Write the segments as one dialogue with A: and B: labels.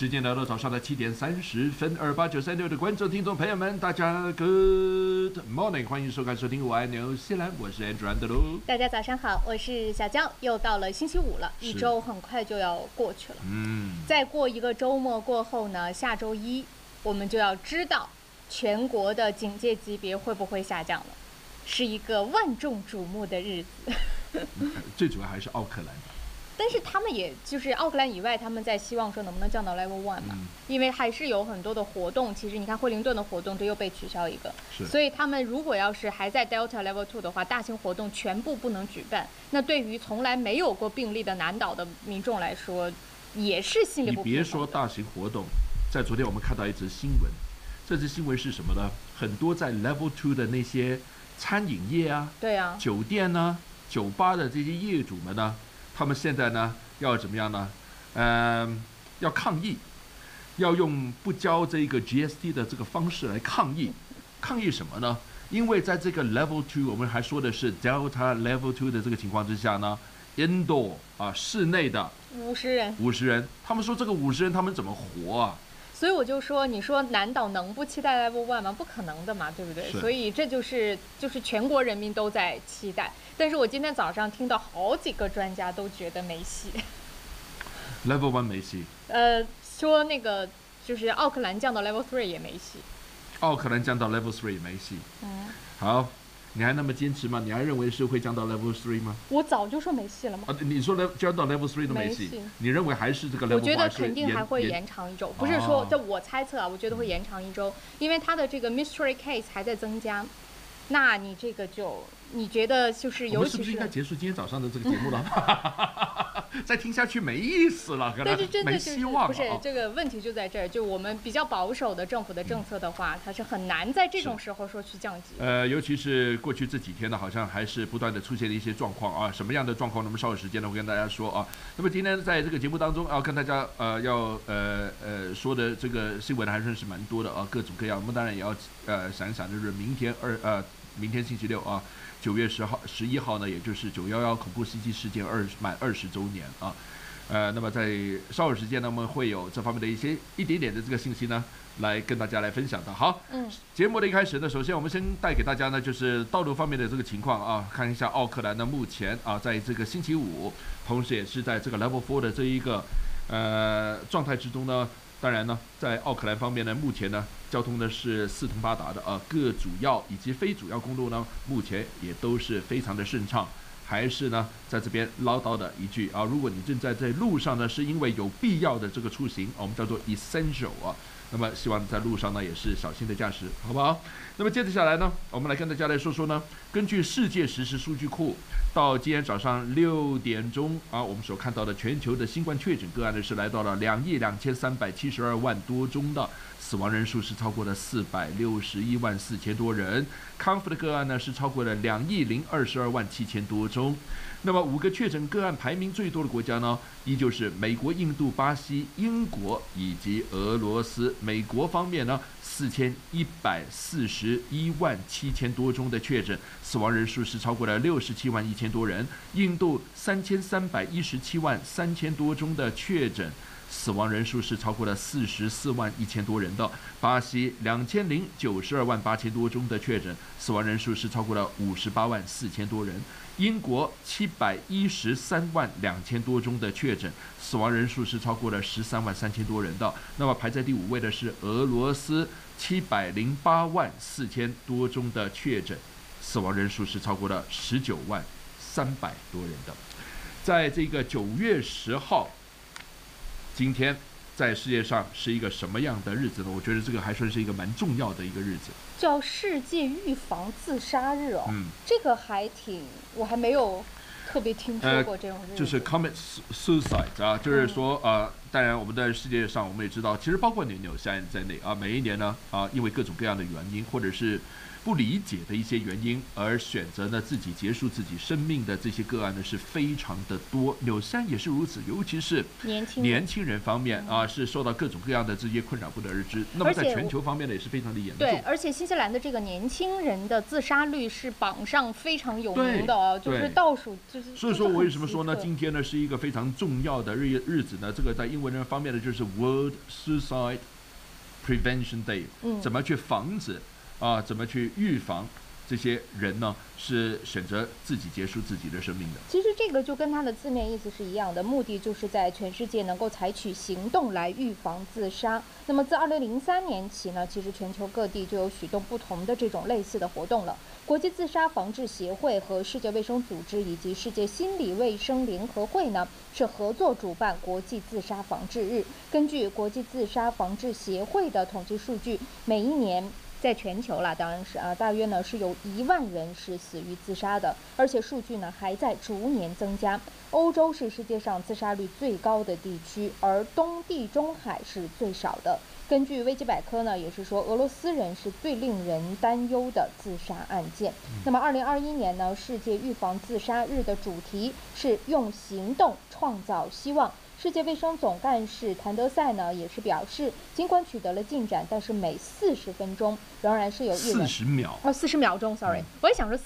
A: 时间来到早上的7:30，28、936的观众、听众朋友们，大家 Good morning， 欢迎收看、收听我爱纽西兰，我是 Andrew 安德鲁。
B: 大家早上好，我是小江，又到了星期五了，一周很快就要过去了。再过一个周末过后呢，下周一我们就要知道全国的警戒级别会不会下降了，是一个万众瞩目的日子。
A: 最主要还是奥克兰。
B: 但是他们也就是奥克兰以外，他们在希望说能不能降到 Level 1嘛？因为还是有很多的活动，其实你看惠灵顿的活动这又被取消一个，所以他们如果要是还在 Delta Level 2的话，大型活动全部不能举办。那对于从来没有过病例的南岛的民众来说，也是心里不平衡的。
A: 你别说大型活动，在昨天我们看到一则新闻，这则新闻是什么呢？很多在 Level 2的那些餐饮业啊，
B: 对啊，
A: 酒店呢、酒吧的这些业主们呢。他们现在呢要怎么样呢？要抗议，要用不交这个 GST 的这个方式来抗议。抗议什么呢？因为在这个 Level 2，我们还说的是 Delta Level 2的这个情况之下呢 ，Indoor 室内的50人，他们说这个50人他们怎么活啊？
B: 所以我就说，你说南岛能不期待 Level 1吗？不可能的嘛，对不对？所以这就是全国人民都在期待。但是我今天早上听到好几个专家都觉得没戏。
A: Level 1没戏。
B: 说那个就是奥克兰降到 Level 3也没戏。
A: 奥克兰降到 Level 3也没戏。好。你还那么坚持吗？你还认为是会降到 Level 3吗？
B: 我早就说没戏了吗？
A: 你说降到 Level 3都没戏，你认为还是这个 Level 1？
B: 我觉得肯定还会延长一周，不是说这我猜测啊，我觉得会延长一周，因为它的这个 mystery case 还在增加。那你这个你觉得就是尤其是
A: 我们是不是应该结束今天早上的这个节目了？再听下去没意思了，可能没希望了。
B: 不是这个问题就在这儿，就我们比较保守的政府的政策的话，它是很难在这种时候说去降级。
A: 尤其是过去这几天呢，好像还是不断的出现了一些状况啊，什么样的状况？那么稍有时间呢，会跟大家说啊。那么今天在这个节目当中啊，跟大家说的这个新闻还算是蛮多的啊，各种各样。我们当然也要想一想，就是明天星期六啊，9月11号呢，也就是911恐怖袭击事件满20周年啊。那么在稍后时间呢，我们会有这方面的一点点的这个信息呢，来跟大家来分享的。好，节目的一开始呢，首先我们先带给大家呢，就是道路方面的这个情况啊，看一下奥克兰呢目前啊，在这个星期五，同时也是在这个 Level 4的这一个状态之中呢。当然呢，在奥克兰方面呢，目前呢，交通呢是四通八达的啊，各主要以及非主要公路呢，目前也都是非常的顺畅。还是呢，在这边唠叨的一句啊，如果你正在路上呢，是因为有必要的这个出行，我们叫做 essential 啊，那么希望在路上呢也是小心的驾驶，好不好？那么接着下来呢，我们来跟大家来说说呢，根据世界实时数据库，到今天早上6点钟啊，我们所看到的全球的新冠确诊个案呢是来到了2.2372亿多宗的。死亡人数是超过了461.4千多人，康复的个案呢是超过了2.022.7千多宗。那么5个确诊个案排名最多的国家呢，依旧是美国、印度、巴西、英国以及俄罗斯。美国方面呢，4141.7千多宗的确诊，死亡人数是超过了67.1万多人。印度3,317.3千多宗的确诊。死亡人数是超过了44.1万多人的。巴西2,092.8千多宗的确诊，死亡人数是超过了58.4万多人。英国713.2千多宗的确诊，死亡人数是超过了13.3万多人的。那么排在第5位的是俄罗斯708.4千多宗的确诊，死亡人数是超过了19.3万多人的。在这个9月10号。今天在世界上是一个什么样的日子呢？我觉得这个还算是一个蛮重要的一个日子，
B: 叫世界预防自杀日哦。这个我还没有特别听说过这种日子。
A: 就是 commit suicide 啊，就是说当然我们在世界上我们也知道，其实包括纽西兰在内啊，每一年呢因为各种各样的原因，或者是不理解的一些原因而选择呢自己结束自己生命的这些个案呢是非常的多。纽西兰也是如此，尤其是年轻人方面啊，是受到各种各样的这些困扰不得而知。那么在全球方面呢也是非常的严重。
B: 对，而且新西兰的这个年轻人的自杀率是榜上非常有名的哦，就是倒数就是。
A: 所以说我为什么说呢？今天呢是一个非常重要的日子呢？这个在英文人方面呢就是 World Suicide Prevention Day， 怎么去防止啊？怎么去预防这些人呢？是选择自己结束自己的生命的。
B: 其实这个就跟它的字面意思是一样的，目的就是在全世界能够采取行动来预防自杀。那么自2003年起呢，其实全球各地就有许多不同的这种类似的活动了。国际自杀防治协会和世界卫生组织以及世界心理卫生联合会呢，是合作主办国际自杀防治日。根据国际自杀防治协会的统计数据，每一年在全球啦，当然是大约呢是有1万人是死于自杀的，而且数据呢还在逐年增加。欧洲是世界上自杀率最高的地区，而东地中海是最少的。根据维基百科呢，也是说俄罗斯人是最令人担忧的自杀案件。那么2021年呢，世界预防自杀日的主题是用行动创造希望。世界卫生总干事谭德赛呢也是表示，尽管取得了进展，但是每40分钟仍然是有一人40秒钟 ，sorry， 我也想说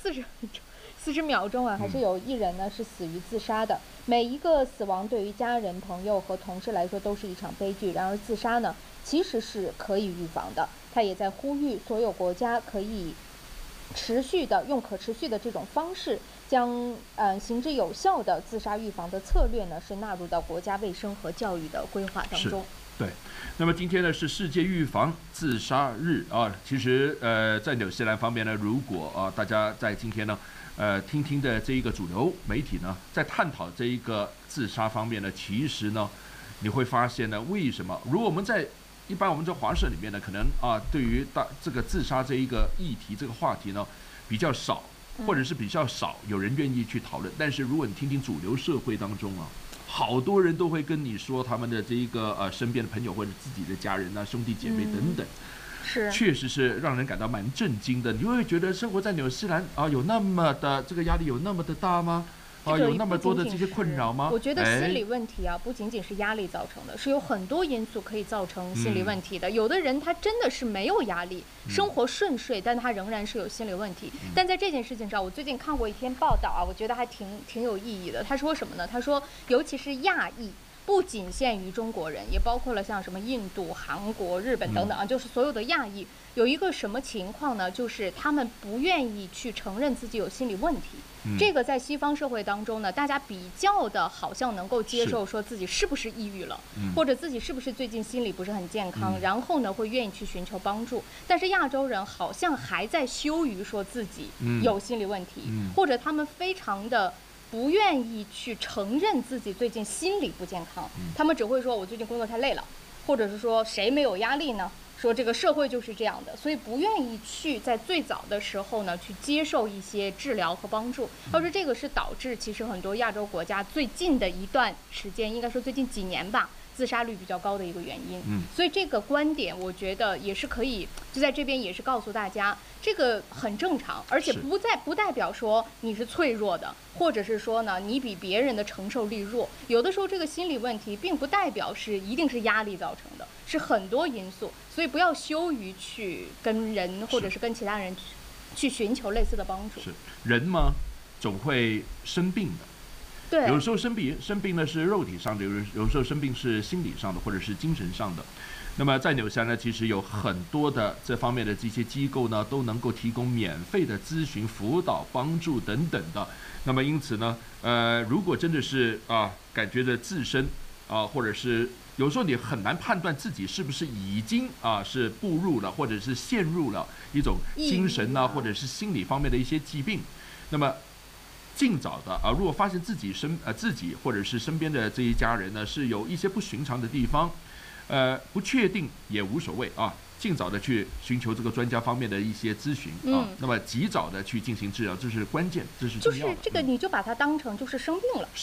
B: 40秒钟啊，还是有一人呢是死于自杀的。每一个死亡对于家人、朋友和同事来说都是一场悲剧。然而自杀呢，其实是可以预防的。他也在呼吁所有国家可以用可持续的这种方式，将行之有效的自杀预防的策略呢，是纳入到国家卫生和教育的规划当中。
A: 对，那么今天呢是世界预防自杀日啊。其实在纽西兰方面呢，如果大家在今天呢听的这一个主流媒体呢，在探讨这一个自杀方面呢，其实呢你会发现呢，为什么如果我们在一般我们在华社里面呢，可能对于这个自杀这一个议题这个话题呢比较少，或者是比较少有人愿意去讨论。但是如果你听主流社会当中好多人都会跟你说他们的这一个身边的朋友或者自己的家人兄弟姐妹等等，
B: 是
A: 确实是让人感到蛮震惊的。你会觉得生活在纽西兰有那么的这个压力有那么的大吗？有那么多的这些困扰吗？
B: 我觉得心理问题不仅仅是压力造成的，是有很多因素可以造成心理问题的。有的人他真的是没有压力，生活顺遂，但他仍然是有心理问题。但在这件事情上，我最近看过一篇报道我觉得还挺有意义的。他说什么呢？他说，尤其是亚裔，不仅限于中国人，也包括了像什么印度、韩国、日本等等就是所有的亚裔，有一个什么情况呢？就是他们不愿意去承认自己有心理问题。这个在西方社会当中呢，大家比较的好像能够接受说自己是不是抑郁了，或者自己是不是最近心理不是很健康，然后呢会愿意去寻求帮助。但是亚洲人好像还在羞于说自己有心理问题，或者他们非常的不愿意去承认自己最近心理不健康，他们只会说我最近工作太累了，或者是说谁没有压力呢？说这个社会就是这样的，所以不愿意去在最早的时候呢去接受一些治疗和帮助。他说这个是导致其实很多亚洲国家最近的一段时间，应该说最近几年吧，自杀率比较高的一个原因。所以这个观点我觉得也是可以就在这边也是告诉大家，这个很正常，而且不代表说你是脆弱的，或者是说呢你比别人的承受力弱。有的时候这个心理问题并不代表是一定是压力造成的，是很多因素。所以不要羞于去跟人或者是跟其他人去寻求类似的帮助。
A: 是人嘛，总会生病的。
B: 对，
A: 有时候生病呢是肉体上的，有时候生病是心理上的或者是精神上的。那么在纽西兰呢，其实有很多的这方面的这些机构呢，都能够提供免费的咨询、辅导、帮助等等的。那么因此呢，如果真的是感觉着自身或者是有时候你很难判断自己是不是已经是步入了或者是陷入了一种精神或者是心理方面的一些疾病。那么尽早的如果发现自己或者是身边的这一家人呢是有一些不寻常的地方，不确定也无所谓尽早的去寻求这个专家方面的一些咨询那么及早的去进行治疗，这是关键，这是重要的。
B: 就是这个你就把它当成就是生病了。
A: 是。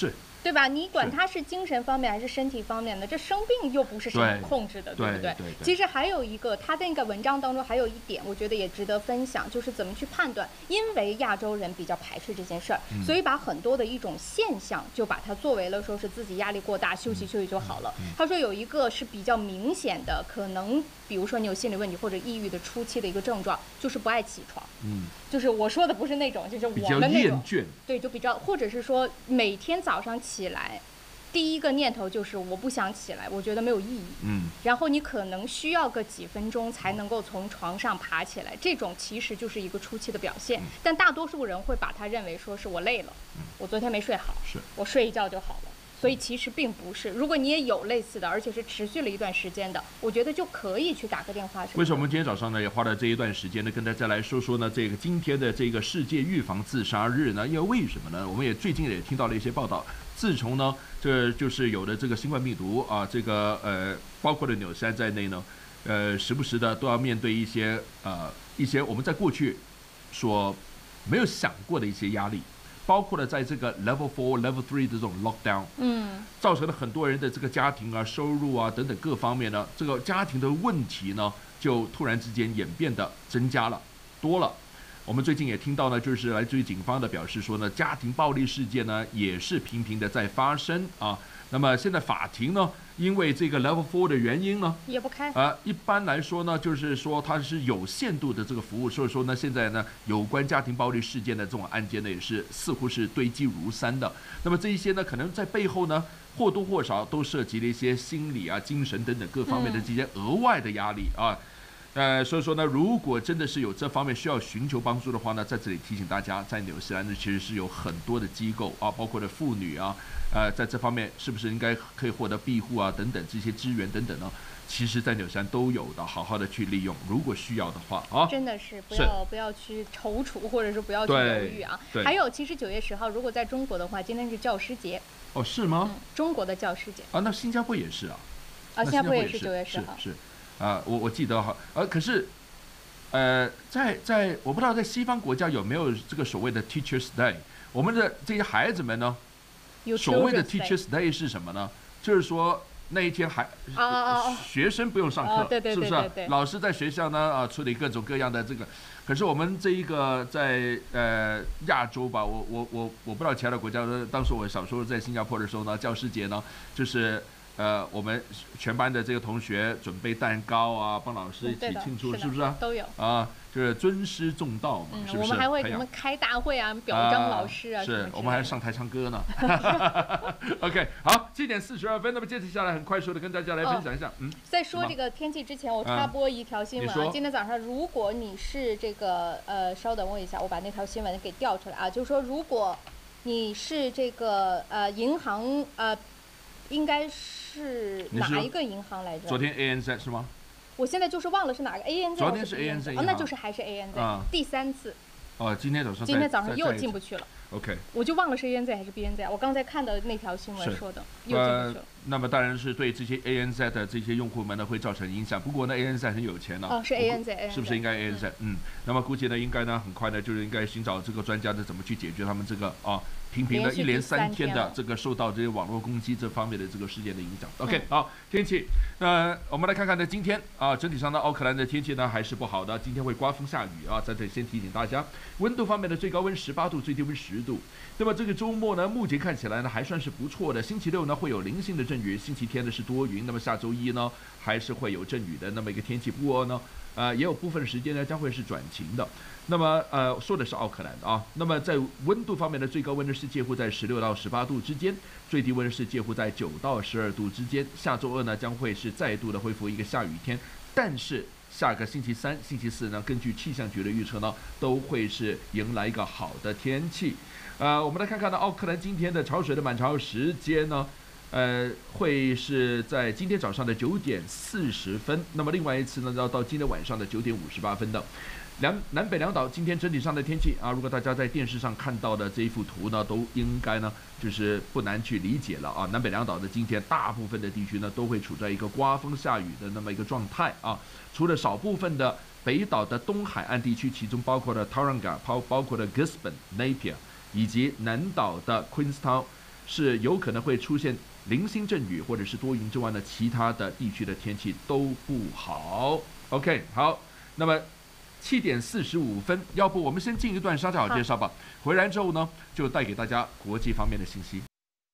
B: 对吧？你管它是精神方面还是身体方面的，这生病又不是神能控制的，对不对？其实还有一个，他那个文章当中还有一点，我觉得也值得分享，就是怎么去判断。因为亚洲人比较排斥这件事儿，所以把很多的一种现象就把它作为了说是自己压力过大，休息休息就好了。他说有一个是比较明显的，可能比如说你有心理问题或者抑郁的初期的一个症状，就是不爱起床。就是我说的不是那种，就是我们那种，对，就比较，或者是说每天早上起来，第一个念头就是我不想起来，我觉得没有意义。然后你可能需要个几分钟才能够从床上爬起来，这种其实就是一个初期的表现。但大多数人会把它认为说是我累了，我昨天没睡好，我睡一觉就好了。所以其实并不是，如果你也有类似的，而且是持续了一段时间的，我觉得就可以去打个电话。
A: 为什么我们今天早上呢也花了这一段时间呢，跟大家来说说呢这个今天的这个世界预防自杀日呢？因为为什么呢？我们也最近也听到了一些报道，自从呢这就是有了这个新冠病毒啊，这个包括了纽西兰在内呢，时不时的都要面对一些我们在过去所没有想过的一些压力。包括了在这个 Level 4、Level 3的这种 lockdown，造成了很多人的这个家庭啊、收入啊等等各方面呢，这个家庭的问题呢，就突然之间演变的增加了、多了。我们最近也听到呢，就是来自于警方的表示说呢，家庭暴力事件呢也是频频的在发生啊。那么现在法庭呢，因为这个 Level 4的原因呢，
B: 也不开。
A: 一般来说呢，就是说它是有限度的这个服务，所以说呢，现在呢，有关家庭暴力事件的这种案件呢，也是似乎是堆积如山的。那么这一些呢，可能在背后呢，或多或少都涉及了一些心理啊、精神等等各方面的这些额外的压力啊。所以说呢，如果真的是有这方面需要寻求帮助的话呢，在这里提醒大家，在纽西兰呢，其实是有很多的机构啊，包括了妇女啊，在这方面是不是应该可以获得庇护啊等等这些资源等等呢？其实，在纽西兰都有的，好好的去利用，如果需要的话啊，
B: 真的是不要去踌躇，或者是不要去犹豫啊。还有，其实9月10号，如果在中国的话，今天是教师节。
A: 哦，是吗？
B: 中国的教师节
A: 啊，那新加坡也是啊。
B: 新加坡也是9月10号。
A: 是。我记得哈，可是，在我不知道在西方国家有没有这个所谓的 Teachers Day， 我们的这些孩子们呢，所谓的 Teachers Day 是什么呢？就是说那一天学生不用上课，是不是？老师在学校呢处理各种各样的这个，可是我们这一个在亚洲吧，我不知道其他的国家，当时我小时候在新加坡的时候呢，教师节呢就是。我们全班的这个同学准备蛋糕啊，帮老师一起庆祝，是不是啊？
B: 都有
A: 啊，就是尊师重道嘛，是不是？
B: 我们还会什么开大会啊，表彰老师啊，
A: 是我们还上台唱歌呢。OK， 好，7点42分，那么接着下来很快速的跟大家来分享一下，
B: 在说这个天气之前，我插播一条新闻啊。今天早上，如果你是这个稍等我一下，我把那条新闻给调出来啊，就是说如果你是这个银行应该是哪一个银行来着？
A: 昨天 ANZ 是吗？
B: 我现在就是忘了是哪个 ANZ。
A: 昨天是 ANZ，
B: 那就是还是 ANZ，第3次。
A: 今天早上
B: 又进不去了。
A: OK，
B: 我就忘了是 ANZ 还是 BNZ， 我刚才看的那条新闻说的，又进不去了。
A: 那么当然是对这些 ANZ 的这些用户们呢会造成影响。不过呢 ，ANZ 很有钱呢。
B: 是 ANZ，
A: 是不是应该 ANZ？那么估计呢，应该呢很快呢就是应该寻找这个专家的怎么去解决他们这个频频的1连3天的这个受到这些网络攻击这方面的这个事件的影响。OK， 好，天气，那我们来看看呢，今天整体上呢，奥克兰的天气呢还是不好的，今天会刮风下雨啊，在这里先提醒大家，温度方面的最高温18度，最低温10度。那么这个周末呢，目前看起来呢还算是不错的。星期六呢会有零星的阵雨，星期天呢是多云。那么下周一呢还是会有阵雨的那么一个天气。不过呢，也有部分时间呢将会是转晴的。那么说的是奥克兰啊。那么在温度方面的最高温呢是介乎在16到18度之间，最低温是介乎在9到12度之间。下周二呢将会是再度的恢复一个下雨天，但是下个星期3、星期4呢，根据气象局的预测呢，都会是迎来一个好的天气。我们来看看呢，奥克兰今天的潮水的满潮时间呢，会是在今天早上的9点40分，那么另外一次呢，要到今天晚上的9点58分的。南北两岛今天整体上的天气啊，如果大家在电视上看到的这一幅图呢，都应该呢就是不难去理解了啊。南北两岛的今天大部分的地区呢，都会处在一个刮风下雨的那么一个状态啊，除了少部分的北岛的东海岸地区，其中包括了 Tauranga， 包括了 Gisborne、Napier。以及南岛的 Queenstown， 是有可能会出现零星阵雨或者是多云之外呢，其他的地区的天气都不好。OK， 好，那么7点45分，要不我们先进一段沙特好介绍吧。回来之后呢，就带给大家国际方面的信息。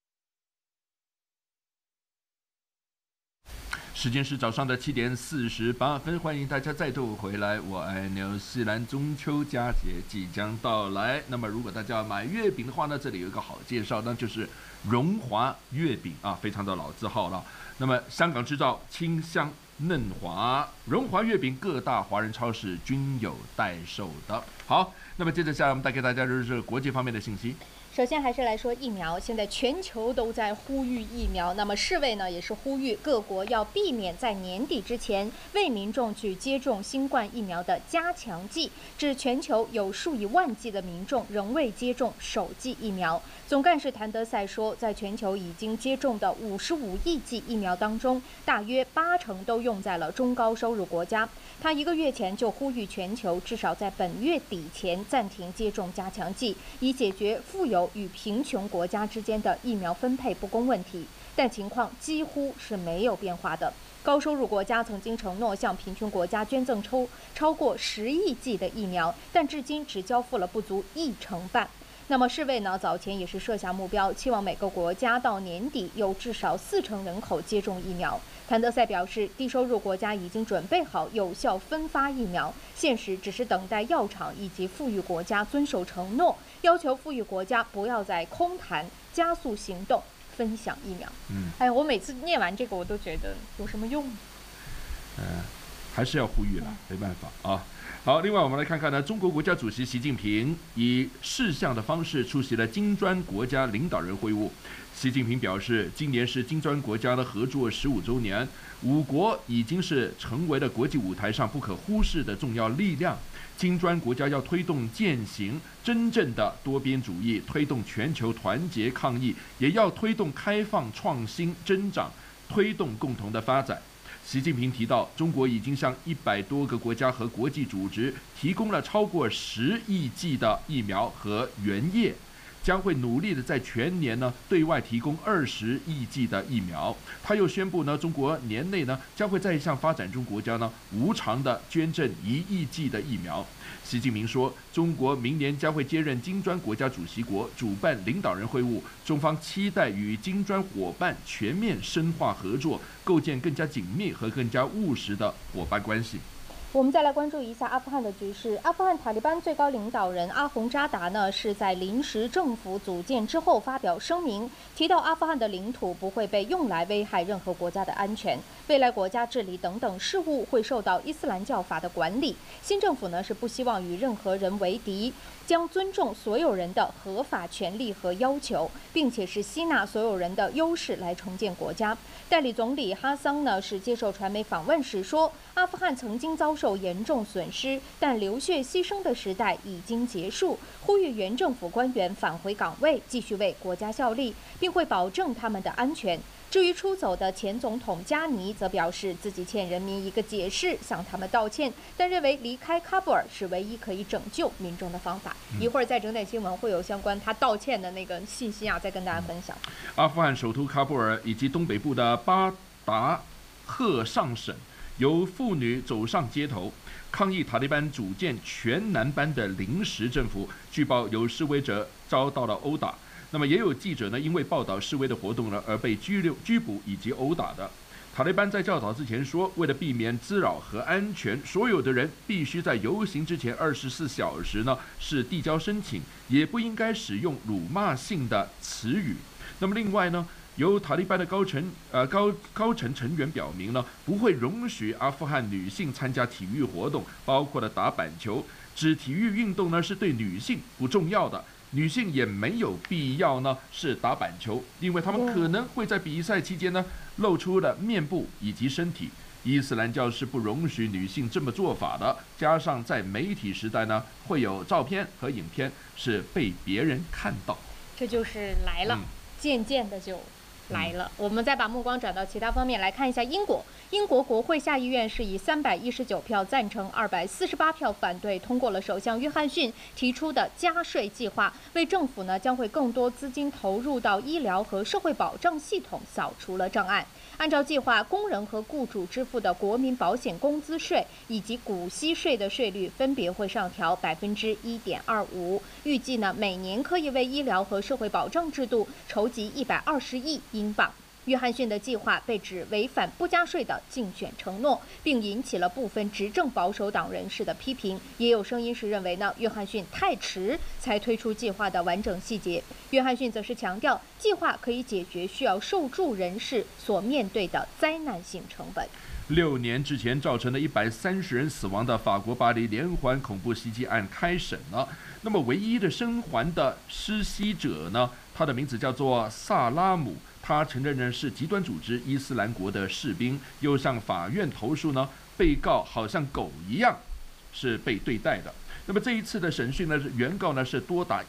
A: 时间是早上的7点48分，欢迎大家再度回来。我爱纽西兰，中秋佳节即将到来。那么，如果大家要买月饼的话呢，这里有一个好介绍，那就是荣华月饼啊，非常的老字号了。那么，香港制造，清香嫩滑，荣华月饼各大华人超市均有代售的。好，那么接着下来我们带给大家就是国际方面的信息。
B: 首先还是来说疫苗，现在全球都在呼吁疫苗。那么世卫呢也是呼吁各国要避免在年底之前为民众去接种新冠疫苗的加强剂，致全球有数以万计的民众仍未接种首剂疫苗。总干事谭德赛说，在全球已经接种的55亿剂疫苗当中，大约80%都用在了中高收入国家。他1个月前就呼吁全球至少在本月底前暂停接种加强剂，以解决富有与贫穷国家之间的疫苗分配不公问题，但情况几乎是没有变化的。高收入国家曾经承诺向贫穷国家捐赠超过10亿剂的疫苗，但至今只交付了不足1成半。那么世卫呢，早前也是设下目标，期望每个国家到年底有至少40%人口接种疫苗。谭德赛表示，低收入国家已经准备好有效分发疫苗，现实只是等待药厂以及富裕国家遵守承诺，要求富裕国家不要再空谈，加速行动，分享疫苗。哎，我每次念完这个，我都觉得有什么用？
A: 还是要呼吁了，没办法啊。好，另外我们来看看呢，中国国家主席习近平以视像的方式出席了金砖国家领导人会晤。习近平表示，今年是金砖国家的合作15周年，5国已经是成为了国际舞台上不可忽视的重要力量。金砖国家要推动践行真正的多边主义，推动全球团结抗疫，也要推动开放创新增长，推动共同的发展。习近平提到，中国已经向100多个国家和国际组织提供了超过10亿剂的疫苗和原液，将会努力的在全年呢对外提供20亿剂的疫苗。他又宣布呢，中国年内呢将会再向发展中国家呢无偿的捐赠1亿剂的疫苗。习近平说，中国明年将会接任金砖国家主席国，主办领导人会晤。中方期待与金砖伙伴全面深化合作，构建更加紧密和更加务实的伙伴关系。
B: 我们再来关注一下阿富汗的局势。阿富汗塔利班最高领导人阿洪扎达呢，是在临时政府组建之后发表声明，提到阿富汗的领土不会被用来危害任何国家的安全，未来国家治理等等事务会受到伊斯兰教法的管理。新政府呢是不希望与任何人为敌，将尊重所有人的合法权利和要求，并且是吸纳所有人的优势来重建国家。代理总理哈桑呢是接受传媒访问时说，阿富汗曾经遭受严重损失，但流血牺牲的时代已经结束，呼吁原政府官员返回岗位，继续为国家效力，并会保证他们的安全。至于出走的前总统加尼，则表示自己欠人民一个解释，向他们道歉，但认为离开喀布尔是唯一可以拯救民众的方法。一会儿在整点新闻会有相关他道歉的那个信息啊，再跟大家分享。
A: 阿富汗首都喀布尔以及东北部的巴达赫上省，由妇女走上街头，抗议塔利班组建全男班的临时政府。据报有示威者遭到了殴打。那么也有记者呢，因为报道示威的活动呢而被拘捕以及殴打的。塔利班在教导之前说，为了避免滋扰和安全，所有的人必须在游行之前24小时呢是递交申请，也不应该使用辱骂性的词语。那么另外呢，由塔利班的高层成员表明呢，不会容许阿富汗女性参加体育活动，包括了打板球，指体育运动呢是对女性不重要的。女性也没有必要呢是打板球，因为他们可能会在比赛期间呢露出了面部以及身体。伊斯兰教是不容许女性这么做法的，加上在媒体时代呢会有照片和影片是被别人看到，
B: 这就是来了，渐渐的就来了。我们再把目光转到其他方面来看一下英国。英国国会下议院是以319票赞成、248票反对通过了首相约翰逊提出的加税计划，为政府呢将会更多资金投入到医疗和社会保障系统扫除了障碍。按照计划，工人和雇主支付的国民保险工资税以及股息税的税率分别会上调1.25%。预计呢，每年可以为医疗和社会保障制度筹集120亿英镑。约翰逊的计划被指违反不加税的竞选承诺，并引起了部分执政保守党人士的批评。也有声音是认为呢，约翰逊太迟才推出计划的完整细节。约翰逊则是强调，计划可以解决需要受助人士所面对的灾难性成本。
A: 6年之前造成了130人死亡的法国巴黎连环恐怖袭击案开审了。那么唯一的生还的施袭者呢，他的名字叫做萨拉姆。他承认呢是极端组织伊斯兰国的士兵，又向法院投诉呢，被告好像狗一样是被对待的。那么这一次的审讯呢，原告呢是多达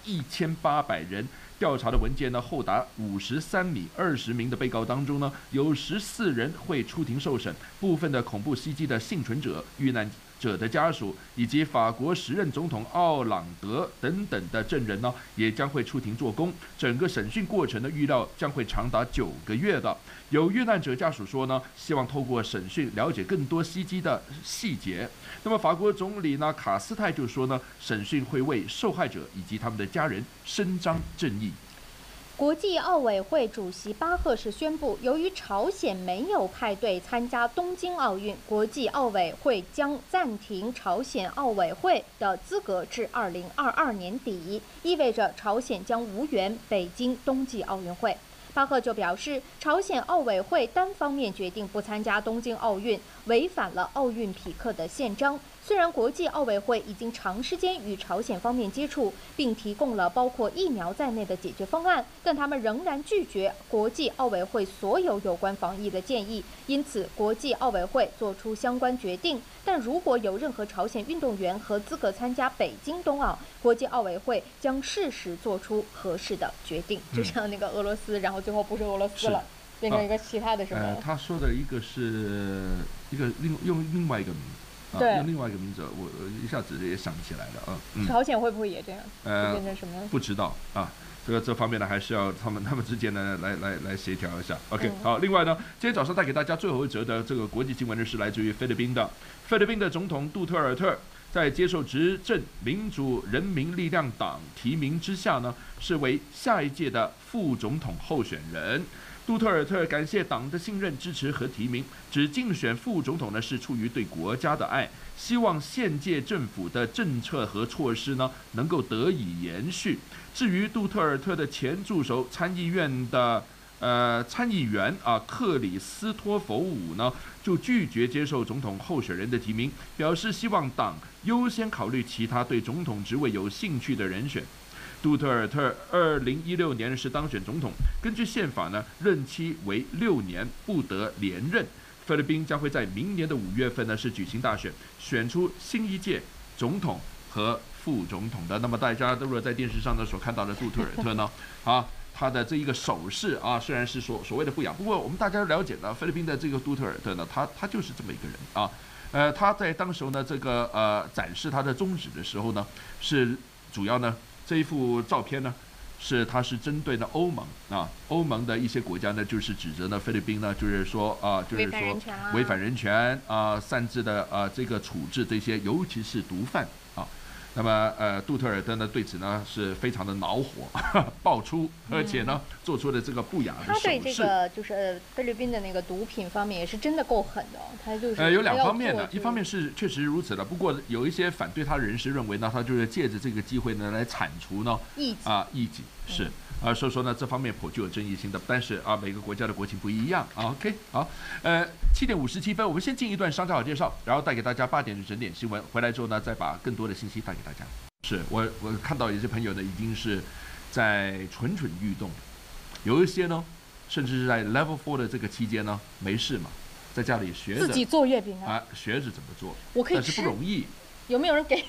A: 1800人，调查的文件呢厚达53米，20名的被告当中呢，有14人会出庭受审，部分的恐怖袭击的幸存者、遇难者的家属以及法国时任总统奥朗德等等的证人呢，也将会出庭做供。整个审讯过程的预料将会长达9个月的。有遇难者家属说呢，希望透过审讯了解更多袭击的细节。那么法国总理呢卡斯泰就说呢，审讯会为受害者以及他们的家人伸张正义。
B: 国际奥委会主席巴赫是宣布，由于朝鲜没有派队参加东京奥运，国际奥委会将暂停朝鲜奥委会的资格至2022年底，意味着朝鲜将无缘北京冬季奥运会。巴赫就表示，朝鲜奥委会单方面决定不参加东京奥运，违反了奥运匹克的宪章。虽然国际奥委会已经长时间与朝鲜方面接触，并提供了包括疫苗在内的解决方案，但他们仍然拒绝国际奥委会所有有关防疫的建议。因此，国际奥委会做出相关决定。但如果有任何朝鲜运动员合资格参加北京冬奥，国际奥委会将适时做出合适的决定。就像那个俄罗斯，然后最后不是俄罗斯了，变成一个其他的什么？
A: 他说的一个是用另外一个名字。
B: 对，
A: 用另外一个名字，我一下子也想不起来了啊。
B: 朝鲜会不会也这样？变成什么？
A: 不知道啊。这方面呢，还是要他们之间呢来协调一下。OK， 好。另外呢，今天早上带给大家最后一则的这个国际新闻呢，是来自于菲律宾的总统杜特尔特，在接受执政民主人民力量党提名之下呢，是为下一届的副总统候选人。杜特尔特感谢党的信任、支持和提名，指竞选副总统呢是出于对国家的爱，希望现届政府的政策和措施呢能够得以延续。至于杜特尔特的前助手参议院的参议员克里斯托弗伍呢，就拒绝接受总统候选人的提名，表示希望党优先考虑其他对总统职位有兴趣的人选。杜特尔特2016年是当选总统，根据宪法呢，任期为6年，不得连任。菲律宾将会在明年的5月份呢是举行大选，选出新一届总统和副总统的。那么大家如果在电视上呢所看到的杜特尔特呢，他的这一个手势虽然是所谓的不雅，不过我们大家了解呢，菲律宾的这个杜特尔特呢，他就是这么一个人他在当时呢这个展示他的宗旨的时候呢，是主要呢。这一幅照片呢，它是针对呢欧盟欧盟的一些国家呢，就是指责呢菲律宾呢，就是说违反人权擅自的这个处置这些，尤其是毒贩那么杜特尔特呢对此呢是非常的恼火，爆出，而且呢做出了这个不雅的手势。
B: 他对这个就是菲律宾的那个毒品方面也是真的够狠的他就是
A: 有2方面的，一方面是确实如此的，不过有一些反对他的人士认为呢，他就是借着这个机会呢来铲除呢异己是。所以说呢，这方面颇具有争议性的，但是每个国家的国情不一样OK， 好，7点57分，我们先进一段商家好介绍，然后带给大家8点的整点新闻，回来之后呢，再把更多的信息带给大家。是我看到有些朋友呢，已经是在蠢蠢欲动，有一些呢，甚至是在 Level 4的这个期间呢，没事嘛，在家里学着
B: 自己做月饼学
A: 着怎么做，
B: 我可以吃，
A: 但是不容易。
B: 有没有人给？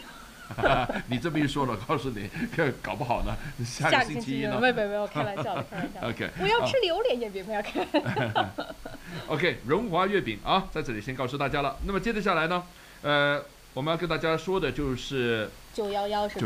A: 你这么一说了，告诉你，搞不好呢，下个星期一呢？
B: 没有，开玩笑的，开玩笑。
A: OK，
B: 我要吃榴莲月饼，不要看。
A: OK， 荣华月饼啊，在这里先告诉大家了。那么接着下来呢，我们要跟大家说的就是
B: 911是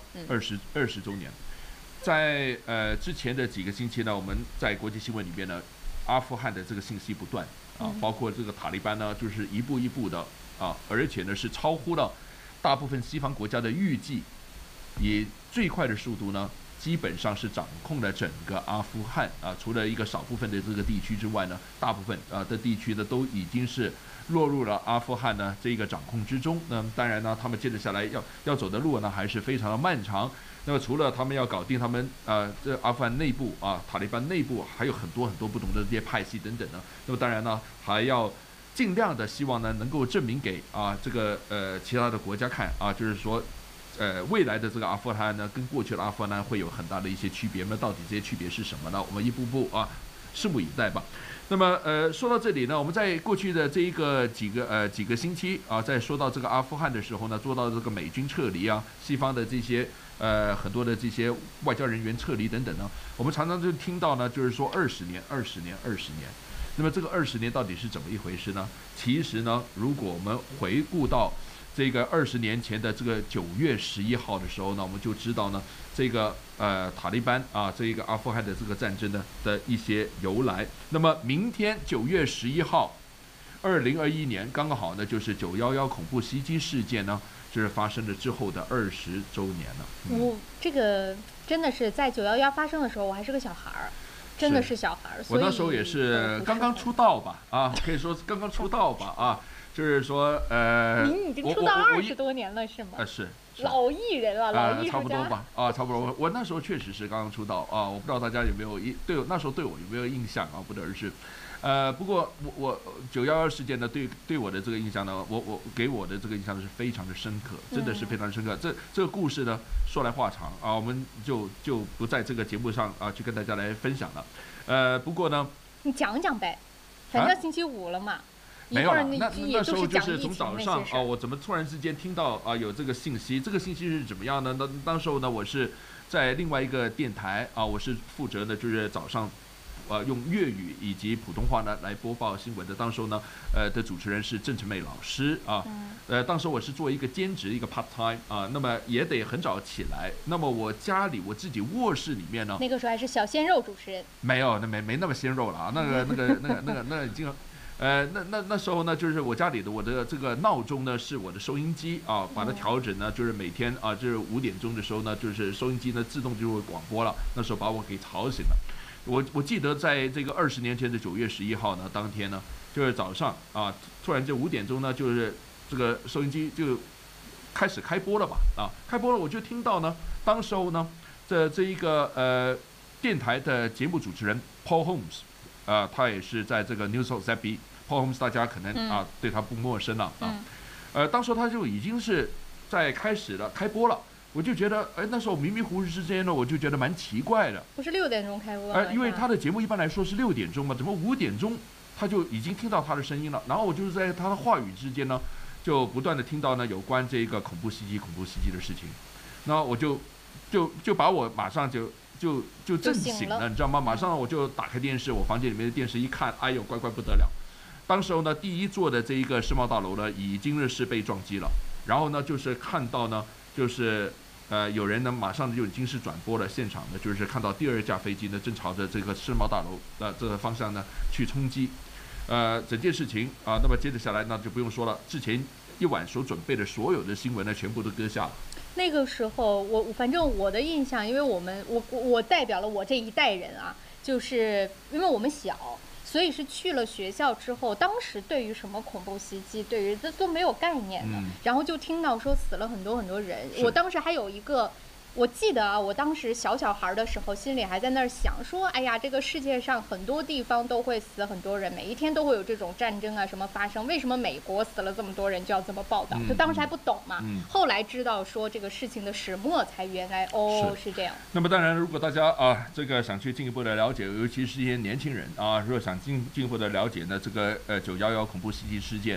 A: 91120周年。在之前的几个星期呢，我们在国际新闻里边呢，阿富汗的这个信息不断啊，包括这个塔利班呢，就是一步一步的啊，而且呢是超乎了大部分西方国家的预计，以最快的速度呢，基本上是掌控了整个阿富汗啊，除了一个少部分的这个地区之外呢，大部分的地区呢都已经是落入了阿富汗呢这个掌控之中。那当然呢，他们接着下来要走的路呢还是非常的漫长。那么除了他们要搞定他们这阿富汗内部啊，塔利班内部还有很多不同的这些派系等等呢。那么当然呢，还要尽量的希望呢能够证明给这个其他的国家看啊，就是说未来的这个阿富汗呢跟过去的阿富汗会有很大的一些区别。那到底这些区别是什么呢？我们一步步拭目以待吧。那么说到这里呢，我们在过去的这一个几个星期啊，在说到这个阿富汗的时候呢，做到这个美军撤离啊，西方的这些很多的这些外交人员撤离等等呢，我们常常就听到呢，就是说20年。那么这个20年到底是怎么一回事呢？其实呢，如果我们回顾到这个20年前的这个9月11号的时候呢，我们就知道呢，这个塔利班这一个阿富汗的这个战争呢的一些由来。那么明天9月11号，2021年刚刚好呢，就是911恐怖袭击事件呢，就是发生了之后的20周年了。
B: 这个真的是在911发生的时候，我还是个小孩儿。真的是小孩儿，
A: 我那时候也是刚刚出道吧，可以说是刚刚出道吧，就是说
B: 您已经出道20多年了是吗？
A: 是
B: 老艺人了，老艺术家。
A: 差不多吧，差不多。我那时候确实是刚刚出道我不知道大家有没有那时候对我有没有印象不得而知。不过我911事件呢，对我的这个印象呢，我给我的这个印象是非常的深刻，真的是非常深刻。这个故事呢，说来话长我们就不在这个节目上去跟大家来分享了。不过呢，
B: 你讲讲呗，反正星期五了嘛。
A: 没有了，那时候就是从早上我怎么突然之间听到有这个信息？这个信息是怎么样呢？当时候呢，我是在另外一个电台我是负责呢，就是早上用粤语以及普通话呢来播报新闻的。当时候呢，的主持人是郑成美老师当时我是做一个兼职，一个 part time 那么也得很早起来。那么我家里我自己卧室里面呢，
B: 那个时候还是小鲜肉主持人，
A: 没有，那没那么鲜肉了那个已经。那时候呢，就是我家里的我的这个闹钟呢，是我的收音机把它调整呢，就是每天就是5点钟的时候呢，就是收音机呢自动就会广播了。那时候把我给吵醒了。我记得在这个20年前的9月11号呢，当天呢，就是早上突然就5点钟呢，就是这个收音机就开始开播了吧开播了，我就听到呢，当时候呢，这一个电台的节目主持人 Paul Holmes。他也是在这个 News of ZB Paul Holmes， 大家可能对他不陌生了当时他就已经是在开播了，我就觉得那时候迷迷糊糊之间呢，我就觉得蛮奇怪的。
B: 不是6点钟开播吗？
A: 因为他的节目一般来说是6点钟嘛，怎么5点钟他就已经听到他的声音了？然后我就是在他的话语之间呢，就不断的听到呢有关这个恐怖袭击的事情，那我就把我马上就震醒了，你知道吗？马上我就打开电视，我房间里面的电视一看，哎呦，乖不得了。当时候呢，第一座的这一个世贸大楼呢，已经是被撞击了。然后呢，就是看到呢，就是有人呢马上就已经是转播了现场的，就是看到第2架飞机呢正朝着这个世贸大楼这个方向呢去冲击。整件事情那么接着下来那就不用说了，之前一晚所准备的所有的新闻呢，全部都搁下了。
B: 那个时候反正我的印象，因为我代表了我这一代人就是因为我们小，所以是去了学校之后，当时对于什么恐怖袭击，对于这都没有概念的，然后就听到说死了很多人。我当时还有一个。我记得我当时小孩的时候，心里还在那儿想说，哎呀，这个世界上很多地方都会死很多人，每一天都会有这种战争什么发生，为什么美国死了这么多人就要这么报道？就当时还不懂嘛，后来知道说这个事情的始末，才原来是这样。
A: 那么当然，如果大家这个想去进一步的了解，尤其是一些年轻人如果想进一步的了解呢，这个911恐怖袭击事件。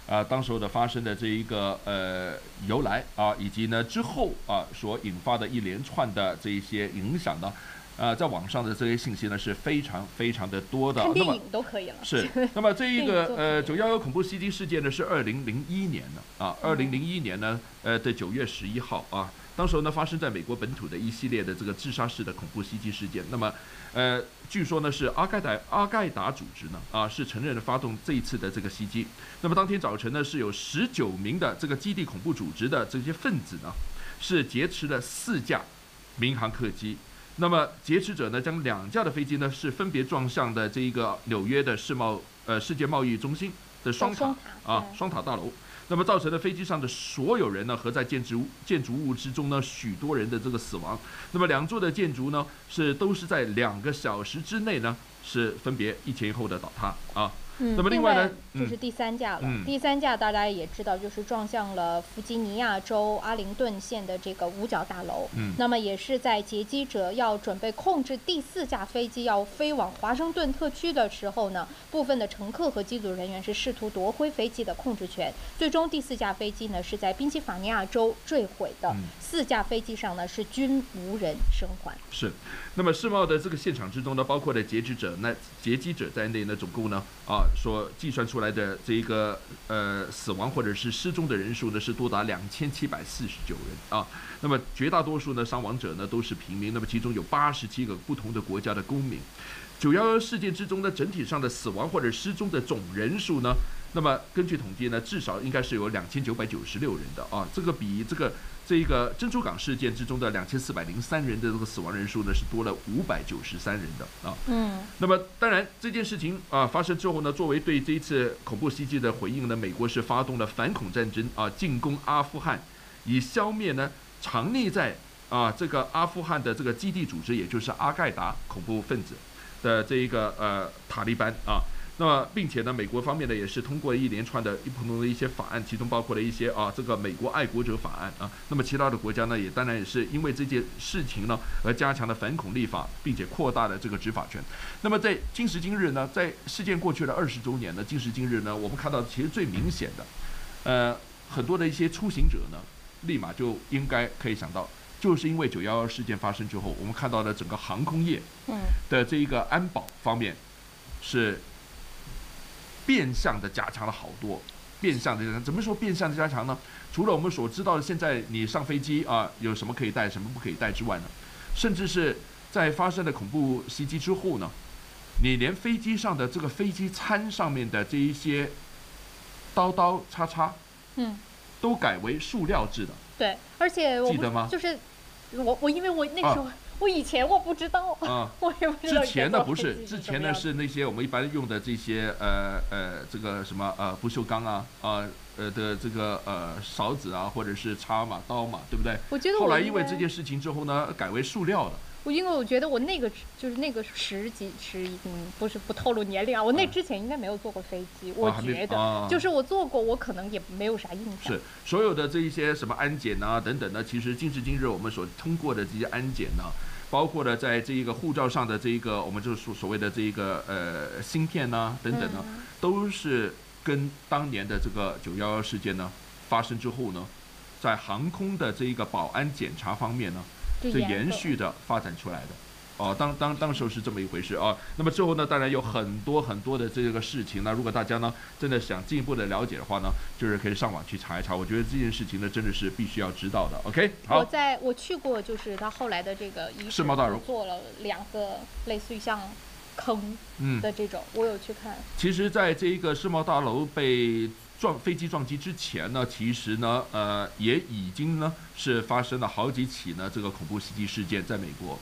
A: 当时候的发生的这一个由来啊，以及呢之后啊所引发的一连串的这一些影响呢。在网上的这些信息呢是非常非常的多的，
B: 看电影都可以了。
A: 是，那么这一个911恐怖袭击事件呢是2001年的啊，2001年呢的9月11号啊，当时呢发生在美国本土的一系列的这个自杀式的恐怖袭击事件。那么据说呢是阿盖达组织呢是承认了发动这一次的这个袭击。那么当天早晨呢是有19名的这个基地恐怖组织的这些分子呢是劫持了4架民航客机。那么劫持者呢，将2架的飞机呢是分别撞向的这一个纽约的世界贸易中心的双塔大楼。那么造成了飞机上的所有人呢和在建筑物之中呢许多人的这个死亡。那么2座的建筑呢都是在2个小时之内呢是分别一前一后的倒塌啊。那么另外呢，
B: 就是第3架了。第3架大家也知道，就是撞向了弗吉尼亚州阿灵顿县的这个五角大楼。那么也是在劫机者要准备控制第4架飞机要飞往华盛顿特区的时候呢，部分的乘客和机组人员是试图夺回飞机的控制权。最终第4架飞机呢是在宾夕法尼亚州坠毁的。4架飞机上呢是均无人生还。
A: 是，那么世贸的这个现场之中呢，包括了劫机者在内呢，总共呢所计算出来的这一个死亡或者是失踪的人数呢是多达2749人啊。那么绝大多数呢伤亡者呢都是平民，那么其中有87个不同的国家的公民。911事件之中呢整体上的死亡或者失踪的总人数呢，那么根据统计呢至少应该是有2996人的啊，这个比这一个珍珠港事件之中的2403人的这个死亡人数呢是多了593人的啊。那么当然这件事情发生之后呢，作为对这一次恐怖袭击的回应呢，美国是发动了反恐战争进攻阿富汗，以消灭呢藏匿在这个阿富汗的这个基地组织，也就是阿盖达恐怖分子的这一个塔利班啊。那么，并且呢，美国方面呢也是通过一连串的不同的一些法案，其中包括了一些这个美国爱国者法案啊。那么其他的国家呢，也当然也是因为这件事情呢而加强了反恐立法，并且扩大了这个执法权。那么在今时今日呢，在事件过去了20周年呢，今时今日呢，我们看到其实最明显的，很多的一些出行者呢，立马就应该可以想到。就是因为911事件发生之后，我们看到了整个航空业的这一个安保方面是变相的加强了好多。变相的怎么说变相的加强呢？除了我们所知道的现在你上飞机有什么可以带什么不可以带之外呢，甚至是在发生了恐怖袭击之后呢，你连飞机上的这个飞机餐上面的这一些刀叉都改为塑料制的。
B: 对，而且我
A: 记得吗？
B: 就是我因为我那时候、我以前我不知道我也不知道。
A: 之前呢不是，之前呢是那些我们一般用的这些这个什么不锈钢的这个勺子或者是叉嘛刀嘛，对不对？
B: 我觉得
A: 后来因为这件事情之后呢，改为塑料了。
B: 因为我觉得我那个就是那个时已经不透露年龄我那之前应该没有坐过飞机，我觉得就是我坐过，我可能也没有啥印象。
A: 是所有的这一些什么安检等等呢，其实今时今日我们所通过的这些安检呢，包括了在这一个护照上的这一个我们就是所谓的这一个芯片等等呢，都是跟当年的这个911事件呢发生之后呢，在航空的这一个保安检查方面呢。是延续的发展出来的，当时候是这么一回事那么之后呢，当然有很多很多的这个事情呢，如果大家呢真的想进一步的了解的话呢，就是可以上网去查一查。我觉得这件事情呢，真的是必须要知道的。OK， 好。
B: 我去过，就是他后来的这个
A: 世贸大楼
B: 做了2个类似于像坑的这种，我有去看。
A: 其实，在这一个世贸大楼被飞机撞击之前呢，其实呢，也已经呢是发生了好几起呢这个恐怖袭击事件，在美国，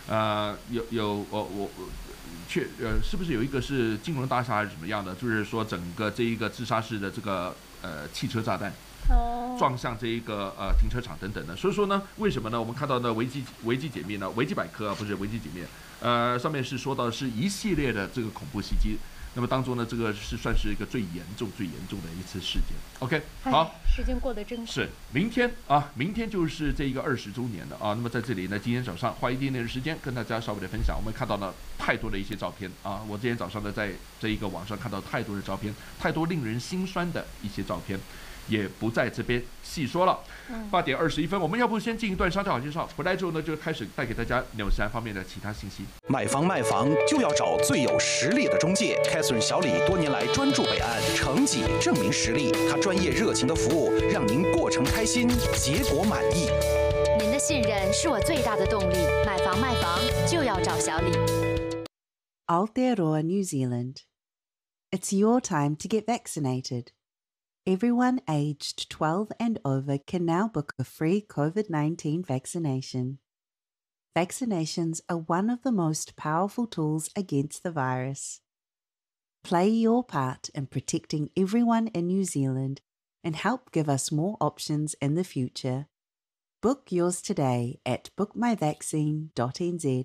A: 是不是有一个是金融大厦还是怎么样的？就是说整个这一个自杀式的这个汽车炸弹撞向这一个停车场等等的。所以说呢，为什么呢？我们看到呢维基解密呢，维基百科不是维基解密，上面是说到是一系列的这个恐怖袭击。 那么当中呢，这个是算是一个最严重的一次事件。OK， 好，
B: 时间过得真快。
A: 是明天就是这一个20周年了啊。那么在这里呢，今天早上花一点点的时间跟大家稍微的分享，我们看到了太多的一些照片啊。我今天早上呢，在这一个网上看到太多的照片，太多令人心酸的一些照片。也不在这边细说了。8点21分，我们要不先进一段商家好介绍，回来之后呢，就开始带给大家纽西兰方面的其他信息。
C: 买房就要找最有实力的中介 ，Catherine 小李多年来专注北岸，成绩证明实力。他专业热情的服务，让您过程开心，结果满意。
D: 您的信任是我最大的动力。买房就要找小李。
E: Aotearoa, New Zealand. It's your time to get vaccinated. Everyone aged 12 and over can now book a free COVID-19 vaccination. Vaccinations are one of the most powerful tools against the virus. Play your part in protecting everyone in New Zealand and help give us more options in the future. Book yours today at bookmyvaccine.nz.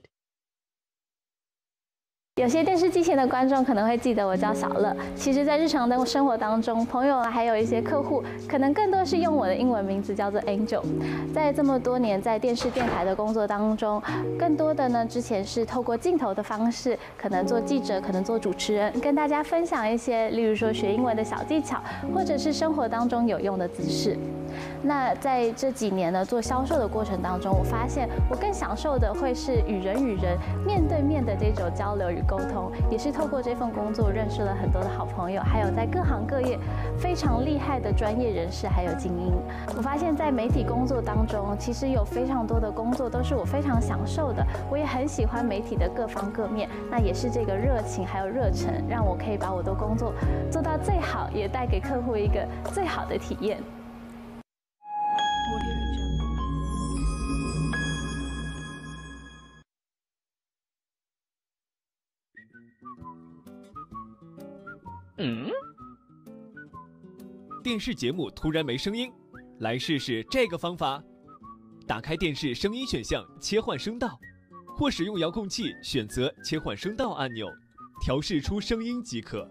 F: 有些电视机前的观众可能会记得我叫小乐，其实在日常的生活当中，朋友还有一些客户，可能更多是用我的英文名字叫做 Angel。在这么多年在电视电台的工作当中，更多的呢，之前是透过镜头的方式，可能做记者，可能做主持人，跟大家分享一些，例如说学英文的小技巧，或者是生活当中有用的姿势。那在这几年呢，做销售的过程当中，我发现我更享受的会是与人面对面的这种交流与沟通，也是透过这份工作认识了很多的好朋友，还有在各行各业非常厉害的专业人士还有精英。我发现在媒体工作当中，其实有非常多的工作都是我非常享受的，我也很喜欢媒体的各方各面，那也是这个热情还有热忱，让我可以把我的工作做到最好，也带给客户一个最好的体验。
G: 电视节目突然没声音，来试试这个方法。打开电视声音选项，切换声道，或使用遥控器选择切换声道按钮，调试出声音即可。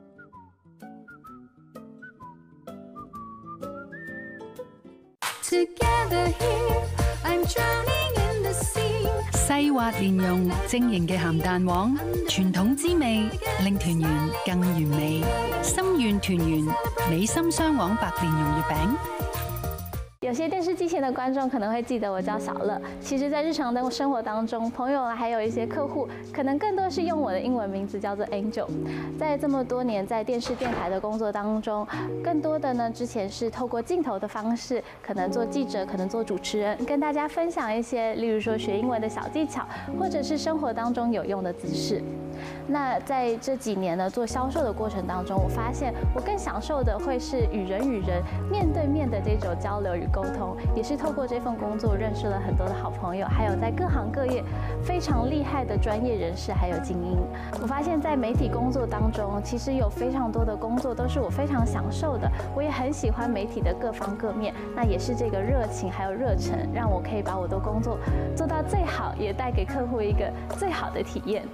H: 細滑蓮蓉晶瑩嘅鹹蛋黃，傳統滋味令團圓更完美。心願團圓，美心雙黃白蓮蓉月餅。
F: 有些电视机前的观众可能会记得我叫小乐，其实，在日常的生活当中，朋友还有一些客户，可能更多是用我的英文名字叫做 Angel。在这么多年在电视电台的工作当中，更多的呢，之前是透过镜头的方式，可能做记者，可能做主持人，跟大家分享一些，例如说学英文的小技巧，或者是生活当中有用的姿势。那在这几年呢，做销售的过程当中，我发现我更享受的会是与人面对面的这种交流与沟通，也是透过这份工作认识了很多的好朋友，还有在各行各业非常厉害的专业人士还有精英。我发现在媒体工作当中，其实有非常多的工作都是我非常享受的，我也很喜欢媒体的各方各面，那也是这个热情还有热忱，让我可以把我的工作做到最好，也带给客户一个最好的体验。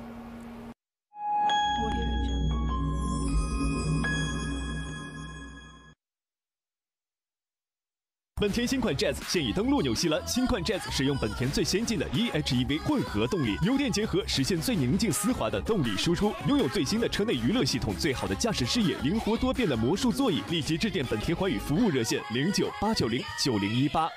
G: 本田新款 Jazz 现已登陆纽西兰。新款 Jazz 使用本田最先进的 eHEV 混合动力，油电结合，实现最宁静丝滑的动力输出。拥有最新的车内娱乐系统，最好的驾驶视野，灵活多变的魔术座椅。立即致电本田寰宇服务热线09-890-9018。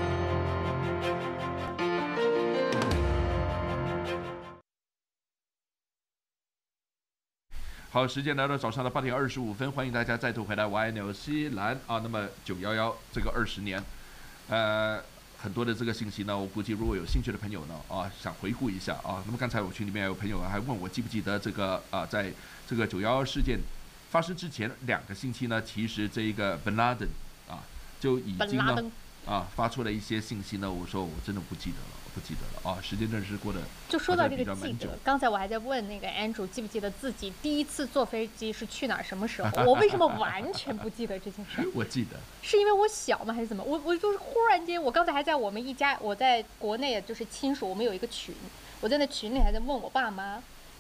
A: 好，时间来到早上的8点25分，欢迎大家再度回来我爱纽西兰啊。那么911这个20年，很多的这个信息呢，我估计如果有兴趣的朋友呢，想回顾一下啊。那么刚才我群里面有朋友还问我记不记得这个在这个911事件发生之前2个星期呢，其实这一个 Bin Laden 就已经呢发出了一些信息呢。我说我真的不记得了啊，时间真的是过得
B: 就说到这个记得，刚才我还在问那个 Andrew 记不记得自己第一次坐飞机是去哪儿什么时候？我为什么完全不记得这件事？
A: 我记得
B: 是因为我小吗还是怎么？我就是忽然间，我刚才还在我们一家，我在国内就是亲属，我们有一个群，我在那群里还在问我爸妈，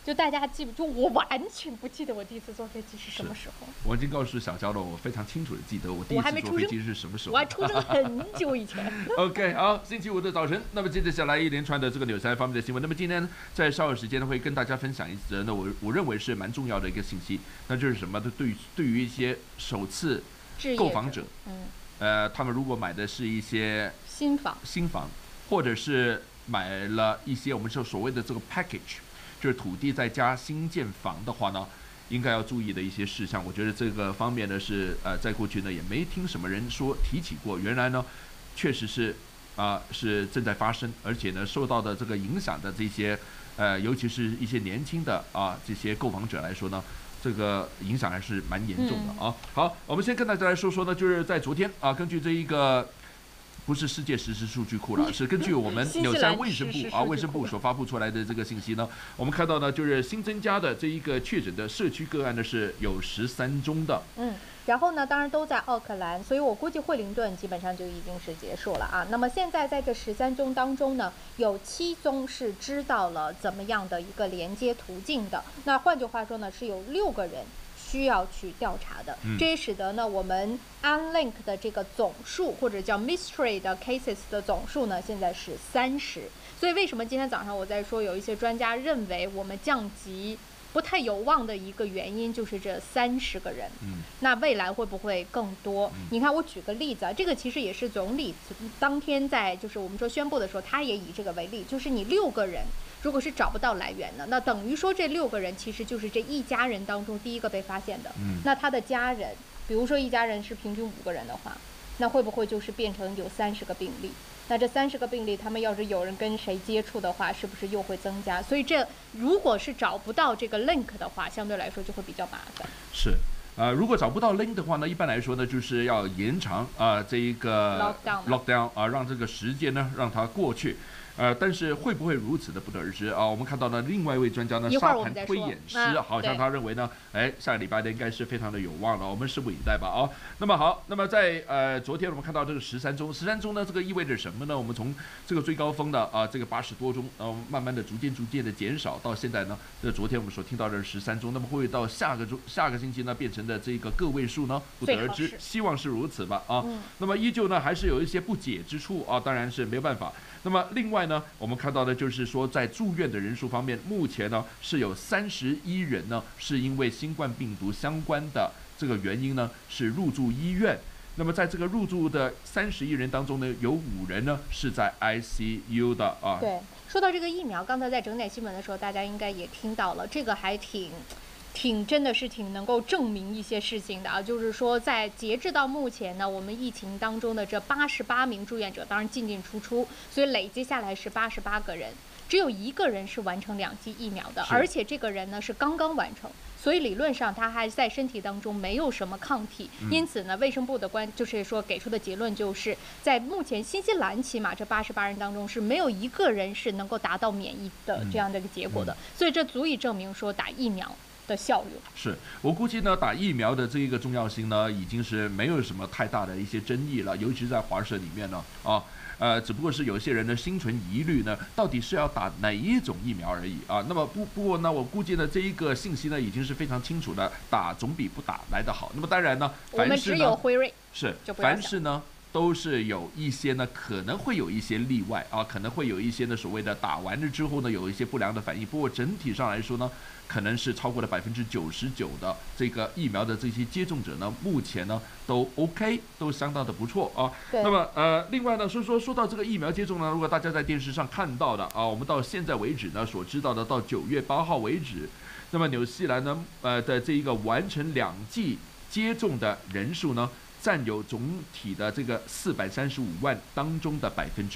B: 就大家记不住，我完全不记得我第一次坐飞机是什么时候。
A: 我已经告诉小娇了，我非常清楚的记得我第一次坐飞机是什么时候。
B: 我还出生很久以前。
A: OK， 好，星期五的早晨，那么接着下来一连串的这个纽3方面的新闻。那么今天在稍后时间呢，会跟大家分享一则呢，我认为是蛮重要的一个信息，那就是什么？对于一些首次购房者，他们如果买的是一些新房，或者是买了一些我们说所谓的这个 package。就是土地再加新建房的话呢，应该要注意的一些事项。我觉得这个方面呢是在过去呢也没听什么人提起过。原来呢，确实是是正在发生，而且呢受到的这个影响的这些尤其是一些年轻的这些购房者来说呢，这个影响还是蛮严重的啊。好，我们先跟大家来说说呢，就是在昨天根据这一个。不是世界实时数据库了，是根据我们纽3卫生部所发布出来的这个信息呢，我们看到呢，就是新增加的这一个确诊的社区个案呢是有13宗的。
B: 然后呢，当然都在奥克兰，所以我估计惠灵顿基本上就已经是结束了啊。那么现在在这13宗当中呢，有7宗是知道了怎么样的一个连接途径的。那换句话说呢，是有6个人需要去调查的，这也使得呢我们 unlink 的这个总数或者叫 mystery 的 cases 的总数呢现在是30。所以为什么今天早上我在说有一些专家认为我们降级不太有望的一个原因就是这30个人，那未来会不会更多？你看，我举个例子啊，这个其实也是总理当天在就是我们说宣布的时候，他也以这个为例，就是你6个人如果是找不到来源的，那等于说这6个人其实就是这一家人当中第一个被发现的。那他的家人，比如说一家人是平均5个人的话，那会不会就是变成有30个病例？那这30个病例，他们要是有人跟谁接触的话，是不是又会增加？所以这如果是找不到这个 link 的话，相对来说就会比较麻烦。
A: 是。如果找不到 link 的话呢，一般来说呢，就是要延长这一个 lockdown 让这个时间呢让它过去。但是会不会如此的不得而知啊？我们看到呢，另外一位专家呢，沙盘推演师，好像他认为呢，下个礼拜呢应该是非常的有望了，我们拭目以待吧啊。那么好，那么在昨天我们看到这个13宗呢，这个意味着什么呢？我们从这个最高峰的这个80多宗，慢慢的逐渐的减少，到现在呢，昨天我们所听到的13宗，那么会到下个星期呢变成的这个个位数呢，不得而知，希望是如此吧啊。那么依旧呢还是有一些不解之处啊，当然是没有办法。那么另外呢，我们看到的就是说，在住院的人数方面，目前呢是有31人呢是因为新冠病毒相关的这个原因呢是入住医院。那么在这个入住的31人当中呢，有5人呢是在 ICU 的啊。
B: 对，说到这个疫苗，刚才在整点新闻的时候，大家应该也听到了，这个还真的是挺能够证明一些事情的啊，就是说在截至到目前呢，我们疫情当中的这88名住院者，当然进出，所以累积下来是88个人，只有1个人是完成2剂疫苗的，而且这个人呢是刚刚完成，所以理论上他还在身体当中没有什么抗体，因此呢，卫生部的就是说给出的结论就是在目前新西兰起码这88人当中是没有1个人是能够达到免疫的这样的一个结果的，所以这足以证明说打疫苗的效率。
A: 是我估计呢，打疫苗的这一个重要性呢，已经是没有什么太大的一些争议了，尤其是在华社里面呢，只不过是有些人呢心存疑虑呢，到底是要打哪一种疫苗而已啊。那么不过呢，我估计呢这一个信息呢已经是非常清楚的，打总比不打来得好。那么当然呢，
B: 我们只有辉瑞
A: 是凡事呢都是有一些呢，可能会有一些例外啊，可能会有一些呢所谓的打完了之后呢有一些不良的反应。不过整体上来说呢，可能是超过了99%的这个疫苗的这些接种者呢，目前呢都 OK， 都相当的不错啊。那么另外呢，说到这个疫苗接种呢，如果大家在电视上看到的啊，我们到现在为止呢所知道的，到9月8号为止，那么纽西兰呢的这一个完成2剂接种的人数呢，占有总体的这个435万当中的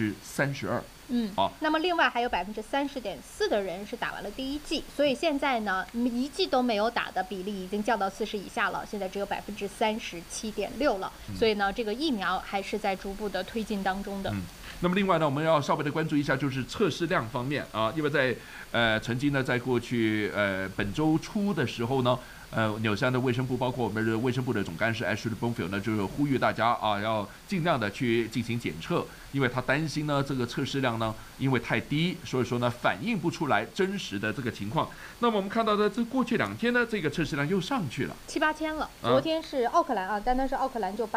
A: 32%。
B: 那么另外还有30.4%的人是打完了第1剂，所以现在呢1剂都没有打的比例已经降到40%以下了，现在只有37.6%了。所以呢，这个疫苗还是在逐步的推进当中的。
A: 那么另外呢，我们要稍微的关注一下，就是测试量方面啊，因为在曾经呢，在过去本周初的时候呢， 纽西兰的卫生部，包括我们的卫生部的总干事 Ashley Bonfield 呢，就是呼吁大家啊，要尽量的去进行检测，因为他担心呢，这个测试量呢，因为太低，所以说呢，反映不出来真实的这个情况。那么我们看到的，这过去2天呢，这个测试量又上去了
B: ，7、8千了。昨天是奥克兰啊，单是奥克兰就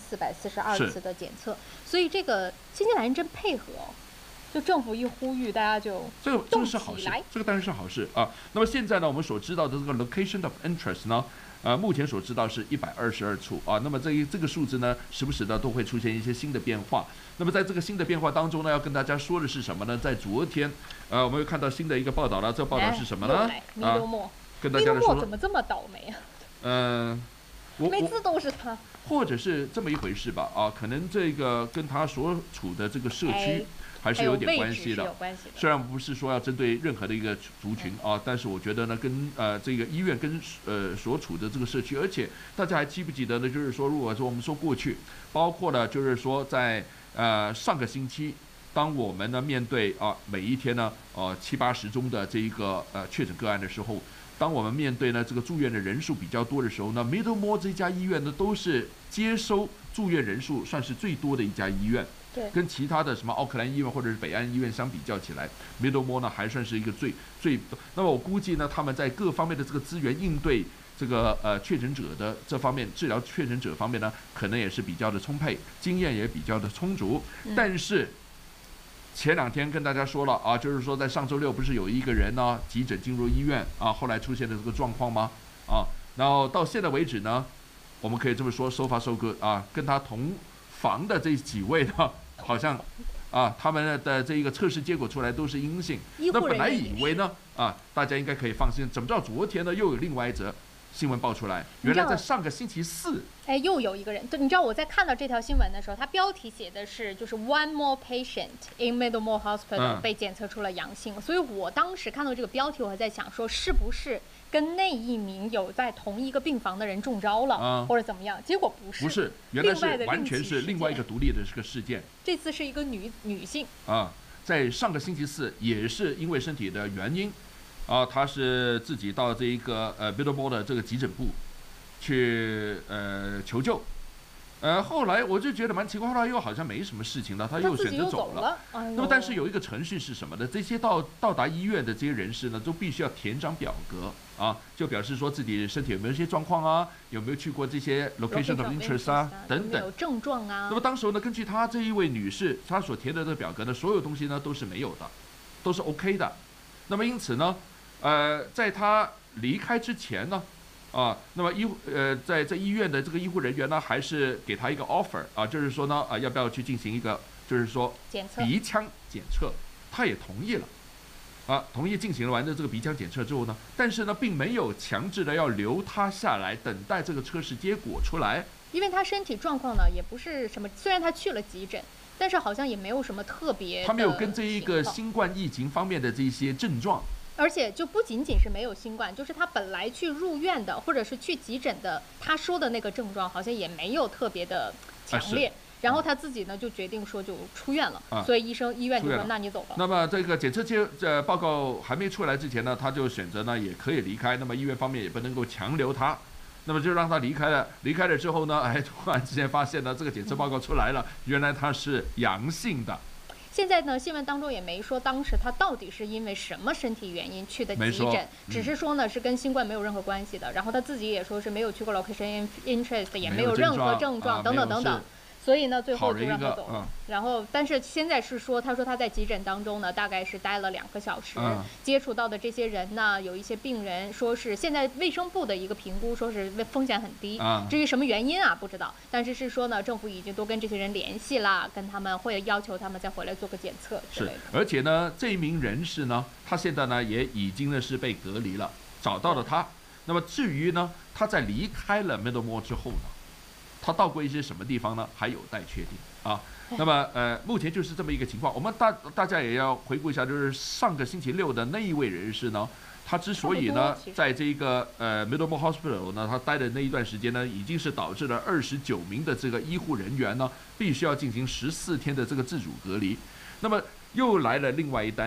B: 8442次的检测，所以这个新西兰人真配合哦。就政府一呼吁，大家就
A: 这个是好事，这个当然是好事啊。那么现在呢，我们所知道的这个 location of interest 呢，目前所知道是122处啊。那么这个数字呢，时不时的都会出现一些新的变化。那么在这个新的变化当中呢，要跟大家说的是什么呢？在昨天，我们又看到新的一个报道了。这个报道是什么呢？跟大家说，
B: 怎么这么倒霉啊？每次都是他。
A: 或者是这么一回事吧啊，可能这个跟他所处的这个社区。还是有点关系的，虽然不是说要针对任何的一个族群啊，但是我觉得呢，跟这个医院跟所处的这个社区，而且大家还记不记得呢？就是说，如果说我们说过去，包括了就是说在上个星期，当我们呢面对每一天呢70、80宗的这一个确诊个案的时候，当我们面对呢这个住院的人数比较多的时候呢 ，Middlemore 这家医院呢都是接收住院人数算是最多的一家医院。跟其他的什么奥克兰医院或者是北安医院相比较起来 ，Middlemore 呢还算是一个最。那么我估计呢，他们在各方面的这个资源应对这个确诊者的这方面，治疗确诊者方面呢，可能也是比较的充沛，经验也比较的充足。但是前2天跟大家说了啊，就是说在上周6不是有一个人呢急诊进入医院啊，后来出现的这个状况吗？啊，然后到现在为止呢，我们可以这么说 ，so far so good 啊，跟他同房的这几位呢。好像他们的这一个测试结果出来都是阴性。那本来以为呢，大家应该可以放心。怎么知道昨天呢又有另外一则新闻爆出来？原来在上个星期4，
B: 又有一个人。对，你知道我在看到这条新闻的时候，它标题写的是就是 One more patient in Middlemore Hospital 被检测出了阳性，所以我当时看到这个标题，我还在想说是不是跟那一名有在同一个病房的人中招了，或者怎么样？结果不是，
A: 不是，原来是完全是另外一个独立的这个事件。
B: 这次是一个女性
A: 在上个星期4也是因为身体的原因她是自己到这一个Middlemore 的这个急诊部去求救。后来我就觉得蛮奇怪，后来又好像没什么事情了，他又选择走了。那么，但是有一个程序是什么呢？这些到达医院的这些人士呢，都必须要填张表格就表示说自己身体有没有一些状况啊，有没有去过这些 location of interest 等等，
B: 有症状啊。
A: 那么当时呢，根据她这一位女士她所填的这个表格呢，所有东西呢都是没有的，都是 OK 的。那么因此呢，在她离开之前呢。那么在医院的这个医护人员呢，还是给他一个 offer 就是说呢，要不要去进行一个，就是说鼻腔检测，他也同意了，同意进行了完的这个鼻腔检测之后呢，但是呢，并没有强制的要留他下来等待这个测试结果出来，
B: 因为他身体状况呢也不是什么，虽然他去了急诊，但是好像也没有什么特别，
A: 他没有跟这一个新冠疫情方面的这些症状。
B: 而且就不仅仅是没有新冠，就是他本来去入院的或者是去急诊的，他说的那个症状好像也没有特别的强烈。然后他自己呢就决定说就出院了，所以医院就说那你走吧。
A: 那么这个检测报告还没出来之前呢，他就选择呢也可以离开，那么医院方面也不能够强留他，那么就让他离开了。离开了之后呢，突然之间发现呢这个检测报告出来了，原来他是阳性的。
B: 现在呢，新闻当中也没说当时他到底是因为什么身体原因去的急诊，只是说呢是跟新冠没有任何关系的。然后他自己也说是没有去过 location interest， 也没有任何症状等等等等。所以呢，最后就让他走了。然后，但是现在是说，他说他在急诊当中呢，大概是待了2个小时，接触到的这些人呢，有一些病人说是现在卫生部的一个评估，说是风险很低。至于什么原因不知道。但是是说呢，政府已经都跟这些人联系了，跟他们会要求他们再回来做个检测之类的。
A: 而且呢，这一名人士呢，他现在呢也已经呢是被隔离了，找到了他。那么至于呢，他在离开了 Middlemore 之后呢？他到过一些什么地方呢？还有待确定那么目前就是这么一个情况。我们大家也要回顾一下，就是上个星期6的那一位人士呢，他之所以呢在这个Middlemore Hospital 呢，他待的那一段时间呢，已经是导致了29名的这个医护人员呢，必须要进行14天的这个自主隔离。那么又来了另外一单。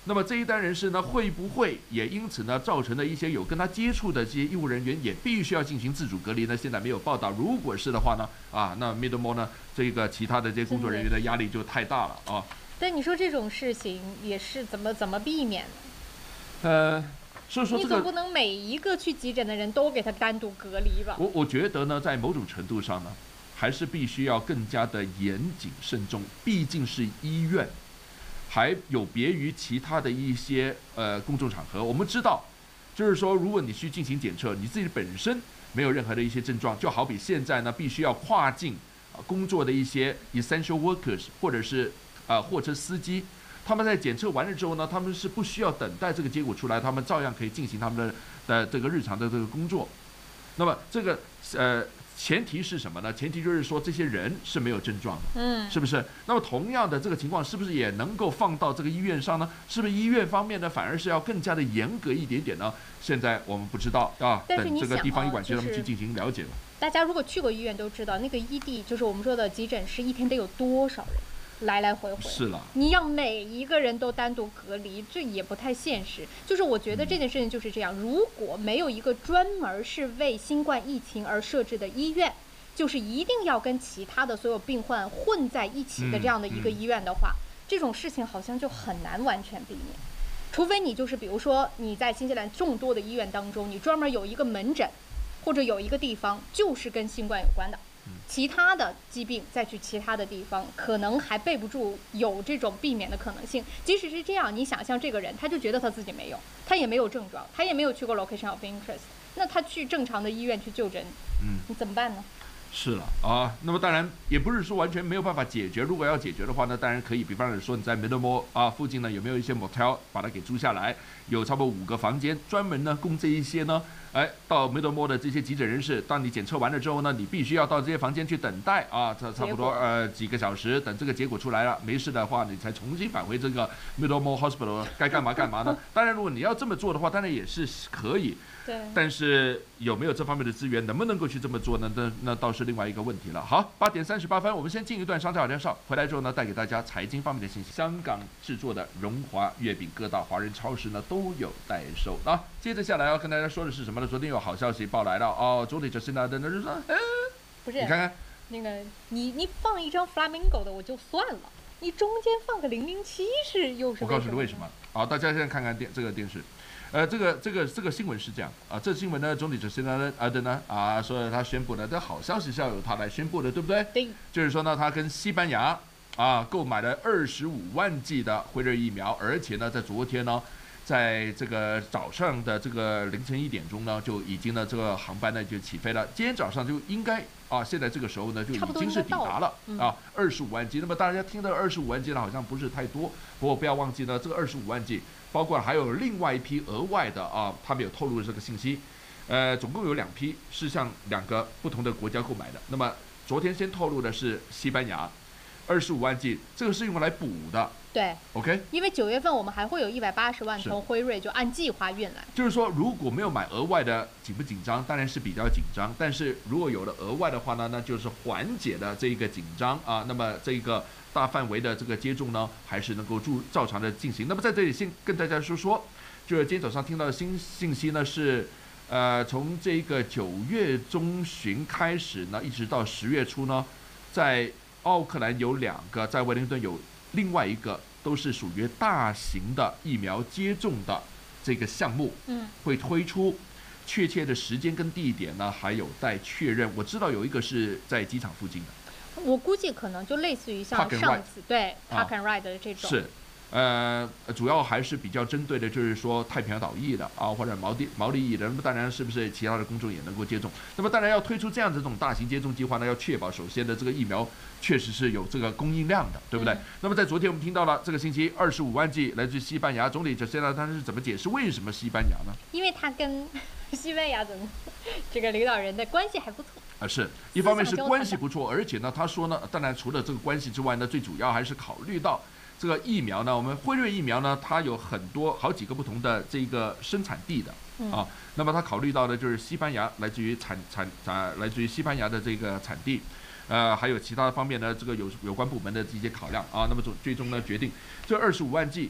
A: 那么这一单人士呢，会不会也因此呢，造成了一些有跟他接触的这些医务人员也必须要进行自主隔离呢？现在没有报道。如果是的话呢，那 Middlemore 呢，这个其他的这些工作人员的压力就太大了啊。
B: 但你说这种事情也是怎么避免呢？
A: 所以说、这个、
B: 你总不能每一个去急诊的人都给他单独隔离吧？
A: 我觉得呢，在某种程度上呢，还是必须要更加的严谨慎重，毕竟是医院，还有别于其他的一些公众场合。我们知道，就是说，如果你去进行检测，你自己本身没有任何的一些症状，就好比现在呢，必须要跨境工作的一些 essential workers 或者是货车司机。他们在检测完了之后呢，他们是不需要等待这个结果出来，他们照样可以进行他们的这个日常的这个工作。那么这个前提是什么呢？前提就是说这些人是没有症状的，是不是？那么同样的这个情况是不是也能够放到这个医院上呢？是不是医院方面呢反而是要更加的严格一点点呢？现在我们不知道啊，等这个地方医管局他们去进行了解了。
B: 大家如果去过医院都知道，那个ED就是我们说的急诊室，一天得有多少人？来来回回
A: 是了，
B: 你让每一个人都单独隔离，这也不太现实。就是我觉得这件事情就是这样，如果没有一个专门是为新冠疫情而设置的医院，就是一定要跟其他的所有病患混在一起的这样的一个医院的话，这种事情好像就很难完全避免。除非你就是比如说你在新西兰众多的医院当中，你专门有一个门诊，或者有一个地方就是跟新冠有关的。其他的疾病再去其他的地方，可能还备不住有这种避免的可能性。即使是这样，你想象这个人，他就觉得他自己没有，他也没有症状，他也没有去过 location of interest， 那他去正常的医院去就诊，你怎么办呢？
A: 是了啊，那么当然也不是说完全没有办法解决。如果要解决的话呢，当然可以，比方说你在 Middlemore 附近呢，有没有一些 motel 把它给租下来，有差不多5个房间，专门呢供这一些呢，到 Middlemore 的这些急诊人士，当你检测完了之后呢，你必须要到这些房间去等待差不多几个小时，等这个结果出来了，没事的话，你才重新返回这个 Middlemore Hospital， 该干嘛干嘛呢？当然，如果你要这么做的话，当然也是可以。但是有没有这方面的资源，能不能够去这么做呢？那倒是另外一个问题了。好，8点38分，我们先进一段商家介绍，回来之后呢，带给大家财经方面的信息。香港制作的荣华月饼，各大华人超市呢都有代售啊。接着下来要跟大家说的是什么呢？昨天有好消息报来了哦，总理Jacinda Ardern就说，
B: 不是，
A: 你看看
B: 那个你放一张 Flamingo 的我就算了，你中间放个007是又是？
A: 我告诉你为什么。好，大家现在看看这个电视。这个新闻是这样啊，这新闻呢，总理Jacinda Ardern呢说他宣布的，这好消息是要由他来宣布的，对不对？
B: 对。就是
A: 说呢，他跟西班牙购买了25万剂的辉瑞疫苗，而且呢，在昨天呢，在这个早上的这个凌晨1点钟呢，就已经呢这个航班呢就起飞了。今天早上就应该现在这个时候呢就已经是抵达了25万剂。那么大家听到25万剂呢，好像不是太多，不过不要忘记呢，这个25万剂。包括还有另外一批额外的他们有透露这个信息，总共有2批是向2个不同的国家购买的。那么昨天先透露的是西班牙25万剂，这个是用来补的。
B: 对
A: ，OK。
B: 因为9月份我们还会有180万从辉瑞就按计划运来。
A: 就是说，如果没有买额外的，紧不紧张？当然是比较紧张。但是如果有了额外的话呢，那就是缓解了这一个紧张那么这一个大范围的这个接种呢，还是能够照常的进行。那么在这里先跟大家说，就是今天早上听到的新信息呢是，从这个9月中旬开始呢，一直到10月初呢，在奥克兰有2个，在威灵顿有另外一个，都是属于大型的疫苗接种的这个项目，会推出。确切的时间跟地点呢，还有待确认。我知道有一个是在机场附近的，
B: 我估计可能就类似于像上次对 Park and Ride 的这种。
A: 是，主要还是比较针对的，就是说太平洋岛裔的或者毛利裔的。那么当然是不是其他的公众也能够接种？那么当然要推出这样子这种大型接种计划呢，要确保首先的这个疫苗确实是有这个供应量的，对不对？那么在昨天我们听到了这个星期25万剂来自西班牙，总理Jacinda他是怎么解释为什么西班牙呢？
B: 因为他跟西班牙这个领导人的关系还不错。
A: 是一方面是关系不错，而且呢，他说呢，当然除了这个关系之外呢，最主要还是考虑到这个疫苗呢，我们辉瑞疫苗呢，它有好几个不同的这个生产地的那么他考虑到的就是西班牙来自于来自于西班牙的这个产地，还有其他方面的这个有关部门的这些考量那么最终呢决定这25万剂。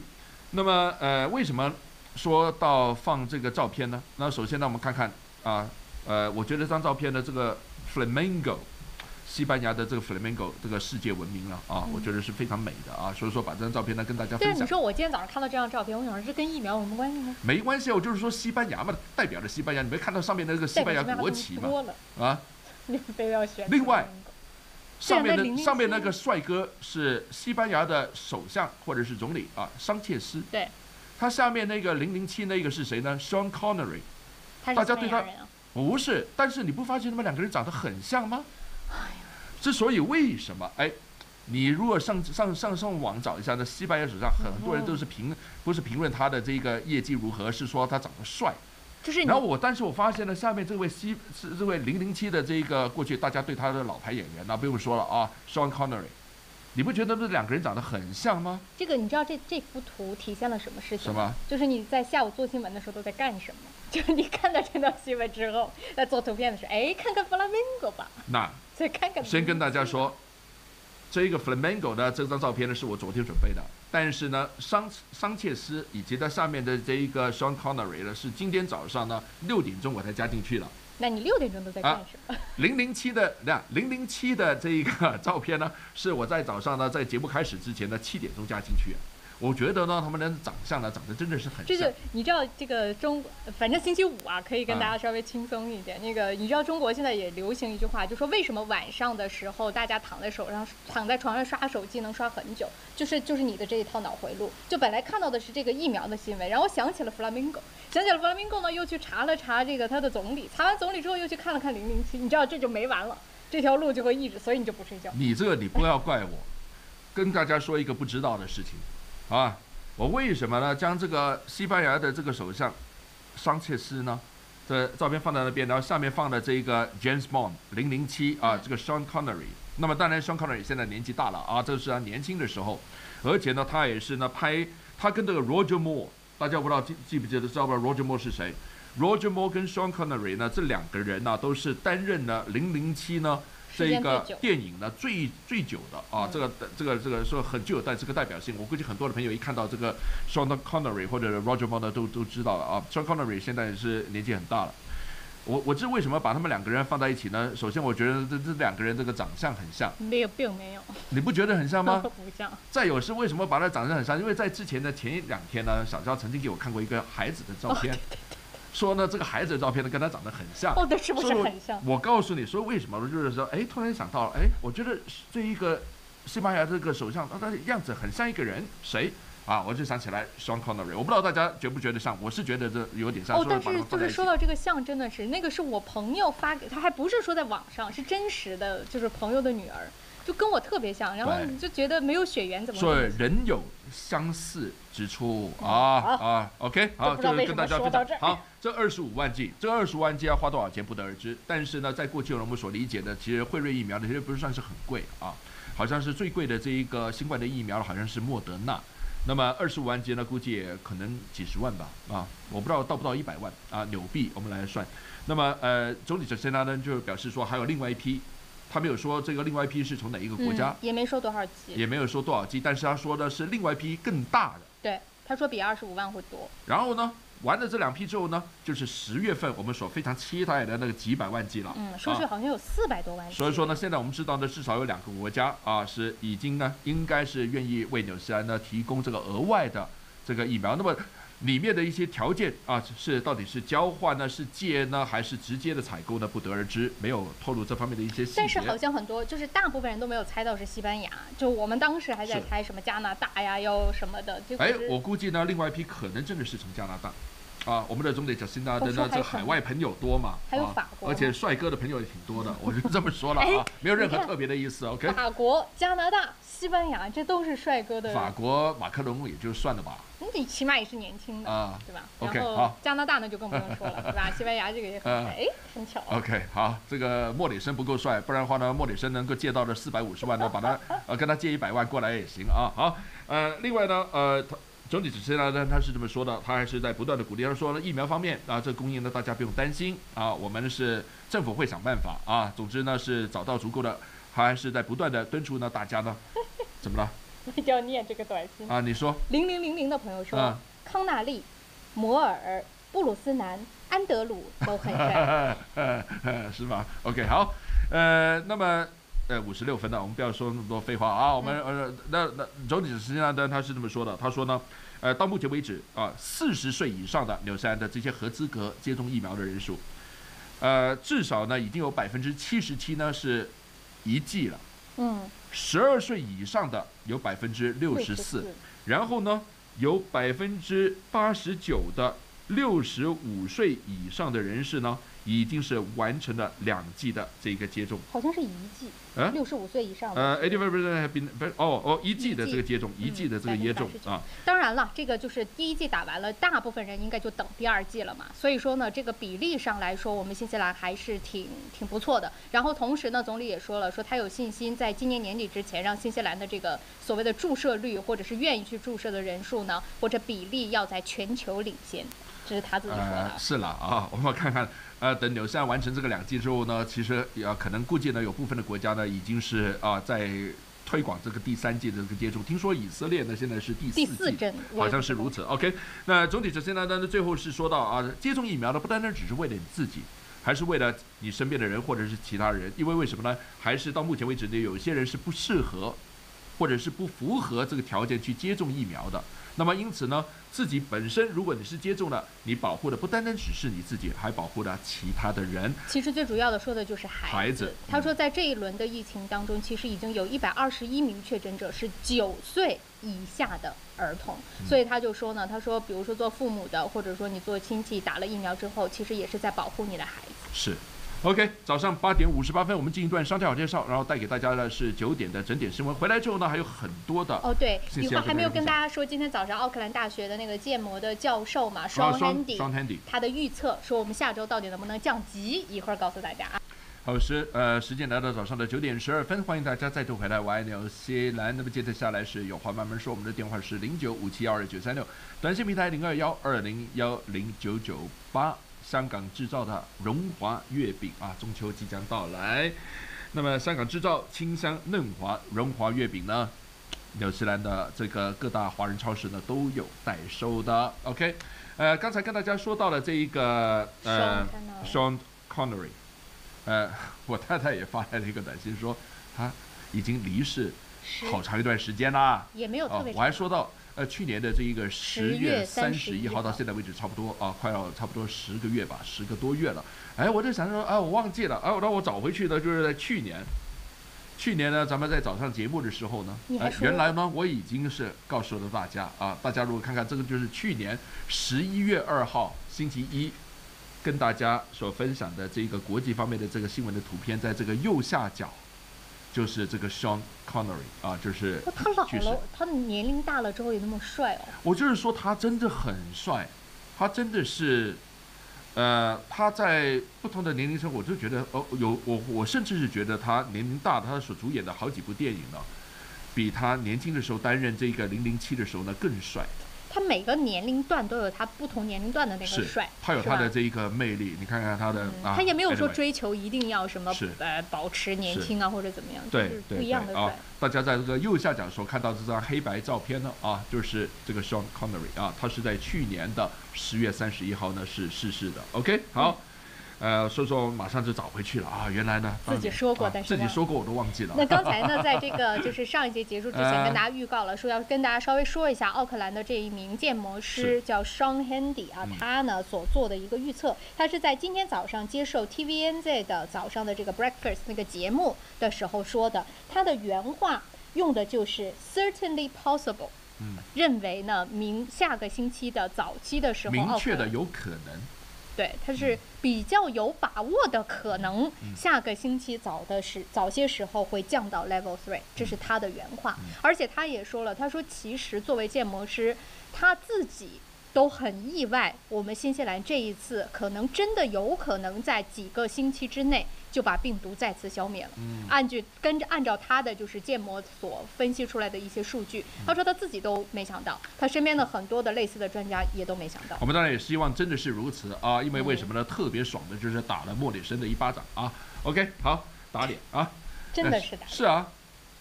A: 那么为什么说到放这个照片呢？那首先呢，我们看看我觉得这张照片的这个 Flamengo。西班牙的这个 Flamengo 这个世界闻名了啊，我觉得是非常美的啊，所以说把这张照片呢跟大家分享。
B: 但是你说我今天早上看到这张照片，我想说这跟疫苗有什么关系呢？
A: 没关系啊，我就是说西班牙嘛，代表着西班牙，你没看到上面那个西班牙国旗吗？啊，
B: 你非要选。
A: 另外，上面那个帅哥是西班牙的首相或者是总理啊，桑切斯。
B: 对。
A: 他下面那个007那个是谁呢 ？Sean Connery。
B: 大家对他
A: 不是，但是你不发现他们两个人长得很像吗？之所以为什么？哎，你如果上网找一下，那西班牙史上很多人都是不是评论他的这个业绩如何，是说他长得帅。
B: 就是
A: 然后但是我发现了下面这位007的这个过去大家对他的老牌演员，那不用说了啊 ，Sean Connery， 你不觉得这两个人长得很像吗？
B: 这个你知道这幅图体现了什么事情吗？
A: 什么？
B: 就是你在下午做新闻的时候都在干什么？就是你看到这条新闻之后，在做图片的时候，哎，看看 Flamengo 吧。
A: 那
B: 所以看看。
A: 先跟大家说，这个 Flamengo 呢，这张照片呢是我昨天准备的，但是呢，桑切斯以及他下面的这一个 Sean Connery 呢，是今天早上呢6点钟我才加进去了。
B: 那你6点钟都在干什么
A: ？007的这一个照片呢，是我在早上呢，在节目开始之前呢7点钟加进去。我觉得呢，他们的长相呢，长得真的是很像。
B: 就是你知道这个反正星期五啊，可以跟大家稍微轻松一点。那个你知道中国现在也流行一句话，就说为什么晚上的时候大家躺在床上刷手机能刷很久，就是你的这一套脑回路。就本来看到的是这个疫苗的新闻，然后想起了 Flamengo 呢，又去查了查这个他的总理，查完总理之后又去看了看007，你知道这就没完了，这条路就会一直，所以你就不睡觉。
A: 你不要怪我，跟大家说一个不知道的事情。我为什么呢？将这个西班牙的这个首相桑切斯呢的照片放在那边，然后下面放的这个 James Bond 007啊，这个 Sean Connery。那么当然 Sean Connery 现在年纪大了啊，这是他年轻的时候，而且呢，他也是呢他跟这个 Roger Moore， 大家不知道记不记得，知道不知道 Roger Moore 是谁 ？Roger Moore 跟 Sean Connery 呢，这两个人呢都是担任了007呢。这一个电影呢最久的啊，这个说很具有这个代表性。我估计很多的朋友一看到这个 Sean Connery 或者 Roger Moore 呢，都知道了啊。Sean Connery 现在也是年纪很大了。我知为什么把他们两个人放在一起呢？首先，我觉得这两个人这个长相很像。
B: 并没有。
A: 你不觉得很像吗？
B: 不像。
A: 再有是为什么把他长相很像？因为在之前的前2天呢，小娇曾经给我看过一个孩子的照片。对。说呢，这个孩子的照片呢跟他长得很像，
B: 对，是不是很像？
A: 我告诉你说为什么，就是说，哎，突然想到了，哎，我觉得这一个西班牙这个首相，他的样子很像一个人，谁啊？我就想起来 Sean Connery， 我不知道大家觉不觉得像，我是觉得这有点像。
B: 但是就是说到这个像，真的是那个是我朋友发给他，还不是说在网上，是真实的，就是朋友的女儿。就跟我特别像，然后你就觉得没有血缘怎么？
A: 所以人有相似之处啊！OK， 好，就跟大家分享。好，这25万剂，要花多少钱不得而知。但是呢，在过去我们所理解的，其实辉瑞疫苗呢，其实不是算是很贵啊，好像是最贵的这一个新冠的疫苗好像是莫德纳。那么25万剂呢，估计也可能几十万吧啊，我不知道到不到100万啊纽币，我们来算。那么总理陈森呢就表示说，还有另外一批。他没有说这个另外一批是从哪一个国家，
B: 也没说多少剂，
A: 但是他说的是另外一批更大的。
B: 对，他说比25万会多。
A: 然后呢，完了这2批之后呢，就是10月份我们所非常期待的那个几百万剂了。
B: 说是好像有400多万剂。
A: 所以说呢，现在我们知道呢，至少有2个国家啊是已经呢，应该是愿意为纽西兰呢提供这个额外的这个疫苗。那么里面的一些条件啊，到底是交换呢，是借呢，还是直接的采购呢？不得而知，没有透露这方面的一些细节。
B: 但是好像很多，就是大部分人都没有猜到是西班牙，就我们当时还在猜什么加拿大呀，要什么的。
A: 我估计呢，另外一批可能真的是从加拿大。啊，我们的总理贾辛达的呢，这海外朋友多嘛，
B: 还有法国，
A: 而且帅哥的朋友也挺多的，我就这么说了啊，没有任何特别的意思。OK，
B: 法国、加拿大、西班牙，这都是帅哥的。
A: 法国马克龙也就算了吧，
B: 你起码也是年轻的，对吧
A: ？OK，
B: 好，加拿大那就更不用说了，对吧？西班牙这个也很巧。
A: OK， 好，这个莫里森不够帅，不然的话呢，莫里森能够借到的450万呢，把他跟他借100万过来也行啊。好，另外呢，总体指示呢，他是这么说的，他还是在不断的鼓励。他说呢，疫苗方面啊，这供应呢，大家不用担心啊，我们是政府会想办法啊。总之呢，是找到足够的，还是在不断的敦促呢，大家呢，怎么了？
B: 一定要念这个短信
A: 啊！你说
B: 0000的朋友说，康纳利、摩尔、布鲁斯南、安德鲁都很帅，
A: 是吗 ？OK， 好，那么56分了，我们不要说那么多废话啊。我们那总体实际上呢，他是这么说的，他说呢，到目前为止啊，40岁以上的纽西兰的这些合资格接种疫苗的人数，至少呢已经有77%呢是1剂了。12岁以上的有64%，然后呢有89%的65岁以上的人士呢，已经是完成了2剂的这个接种，
B: 好像是1剂，65岁以上的。
A: 85% have been 1剂的这个接种，1剂的这个接种啊。
B: 当然了，这个就是第1剂打完了，大部分人应该就等第2剂了嘛。所以说呢，这个比例上来说，我们新西兰还是挺不错的。然后同时呢，总理也说了，说他有信心在今年年底之前，让新西兰的这个所谓的注射率或者是愿意去注射的人数呢，或者比例要在全球领先。这是他自己说的。
A: 是了啊，我们看看，等纽西兰完成这个2剂之后呢，其实可能估计呢，有部分的国家呢已经是在推广这个第3剂的这个接种。听说以色列呢现在是第4剂，好像是如此。OK， 那总体现在呢，最后是说到啊，接种疫苗呢不单单只是为了你自己，还是为了你身边的人或者是其他人。因为什么呢？还是到目前为止呢，有些人是不适合，或者是不符合这个条件去接种疫苗的。那么因此呢，自己本身如果你是接种了，你保护的不单单只是你自己，还保护了其他的人。
B: 其实最主要的说的就是孩子。他说在这一轮的疫情当中，其实已经有121名确诊者是9岁以下的儿童，所以他就说呢，他说比如说做父母的，或者说你做亲戚打了疫苗之后，其实也是在保护你的孩子。
A: 是。OK， 早上8点58分，我们进一段商条介绍，然后带给大家的是9点的整点新闻。回来之后呢，还有很多的
B: 对，一会儿还没有跟大家说，今天早上奥克兰大学的那个建模的教授嘛，Sean Handy， 他的预测说我们下周到底能不能降级，一会儿告诉大家啊。
A: 好，时间来到早上的9点12分，欢迎大家再度回来，我爱纽西兰。那么接着下来是有话慢慢说，我们的电话是0957122936，短信平台0212010998。香港制造的荣华月饼啊，中秋即将到来。那么香港制造清香嫩滑荣华月饼呢，纽西兰的这个各大华人超市呢都有代售的。OK， 刚才跟大家说到了这一个Sean Connery， 我太太也发来了一个短信说他已经离世好长一段时间啦，
B: 也没有特别长。
A: 我还说到。去年的这一个10月31号到现在为止，差不多快要差不多10个月吧，10个多月了。我就想说我忘记了，让我找回去的，就是在去年呢，咱们在早上节目的时候呢，原来呢我已经是告诉了大家啊，大家如果看看这个就是去年11月2号星期一跟大家所分享的这个国际方面的这个新闻的图片，在这个右下角。就是这个 Sean Connery 啊，就是
B: 他老了，他年龄大了之后也那么帅哦。
A: 我就是说他真的很帅，他真的是，他在不同的年龄层，我就觉得我甚至是觉得他年龄大，他所主演的好几部电影呢，比他年轻的时候担任这个007的时候呢更帅。
B: 他每个年龄段都有他不同年龄段的那个帅，
A: 他有他的这一个魅力。你看看他的，
B: 他也没有说追求一定要什么保持年轻啊或者怎么样，就是不一样的帅。
A: 大家在这个右下角所看到这张黑白照片呢，就是这个 Sean Connery 啊，他是在去年的10月31号呢是逝世的。OK， 好。所以说马上就找回去了啊！原来呢，
B: 自己说过，但是
A: 自己说过我都忘记了。
B: 那刚才呢，在这个就是上一节结束之前，跟大家预告了，说要跟大家稍微说一下奥克兰的这一名建模师叫 Sean Handy 啊，他呢所做的一个预测，他是在今天早上接受 TVNZ 的早上的这个 Breakfast 那个节目的时候说的，他的原话用的就是 certainly possible，认为呢下个星期的早期的时候，
A: 明确的有可能。
B: 对，它是比较有把握的，可能下个星期早些时候会降到 Level 3，这是他的原话。而且他也说了，他说其实作为建模师，他自己都很意外，我们新西兰这一次可能真的有可能在几个星期之内就把病毒再次消灭了。按照他的就是建模所分析出来的一些数据，他说他自己都没想到，他身边的很多的类似的专家也都没想到。
A: 我们当然也希望真的是如此啊，因为为什么呢？特别爽的就是打了莫里森的一巴掌啊。OK， 好，打脸啊，
B: 真的是打脸。
A: 是啊，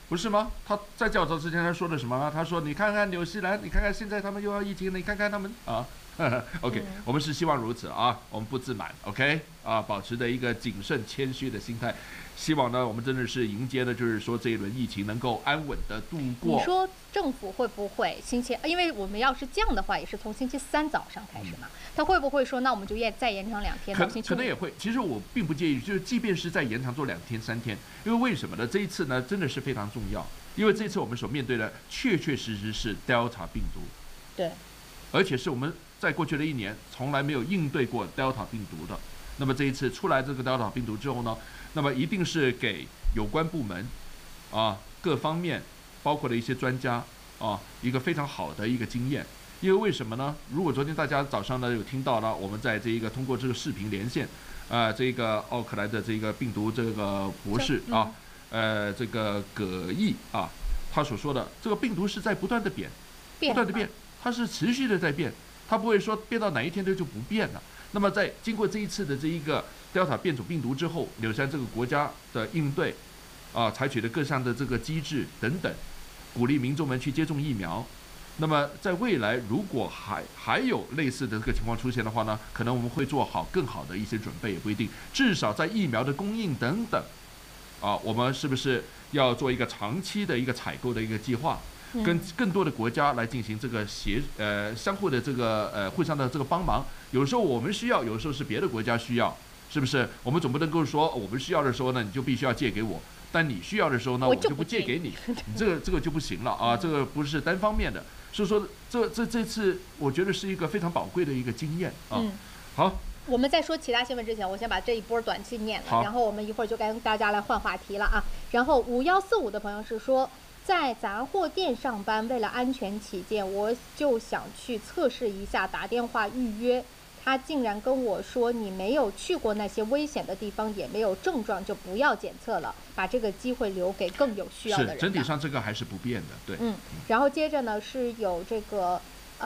A: 不是吗？他在较早之前他说的什么吗？他说你看看纽西兰，你看看现在他们又要疫情，你看看他们啊。OK， 我们是希望如此啊，我们不自满 ，OK 啊，保持着一个谨慎谦虚的心态，希望呢，我们真的是迎接的，就是说这一轮疫情能够安稳的度过。
B: 你说政府会不会因为我们要是这样的话，也是从星期3早上开始嘛，他会不会说，那我们就再延长2天到星期5？
A: 可能也会。其实我并不介意，就是即便是再延长做2天3天，因为为什么呢？这一次呢，真的是非常重要，因为这一次我们所面对的确确实实是 Delta 病毒，
B: 对，
A: 而且是我们在过去的1年从来没有应对过 Delta 病毒的。那么这一次出来这个 Delta 病毒之后呢，那么一定是给有关部门啊各方面，包括的一些专家啊一个非常好的一个经验。因为为什么呢？如果昨天大家早上呢有听到了，我们在这一个通过这个视频连线，这个奥克兰的这个病毒这个博士啊，这个葛义啊，他所说的这个病毒是在不断的变，它是持续的在变，它不会说变到哪一天就不变了。那么在经过这一次的这一个 Delta 变种病毒之后，纽西兰这个国家的应对啊，采取的各项的这个机制等等，鼓励民众们去接种疫苗。那么在未来如果还有类似的这个情况出现的话呢，可能我们会做好更好的一些准备，也不一定。至少在疫苗的供应等等啊，我们是不是要做一个长期的一个采购的一个计划？跟更多的国家来进行这个相互的这个互相的这个帮忙。有时候我们需要，有时候是别的国家需要，是不是？我们总不能够说我们需要的时候呢，你就必须要借给我，但你需要的时候呢，我就不借给你，你这个就不行了啊！这个不是单方面的，所以说这次我觉得是一个非常宝贵的一个经验啊。好。
B: 我们在说其他新闻之前，我先把这一波短期念了，然后我们一会儿就跟大家来换话题了啊。然后5145的朋友是说，在杂货店上班，为了安全起见，我就想去测试一下，打电话预约。他竟然跟我说，你没有去过那些危险的地方，也没有症状，就不要检测了，把这个机会留给更有需要的人。
A: 是，整体上这个还是不变的，对。
B: 然后接着呢是有这个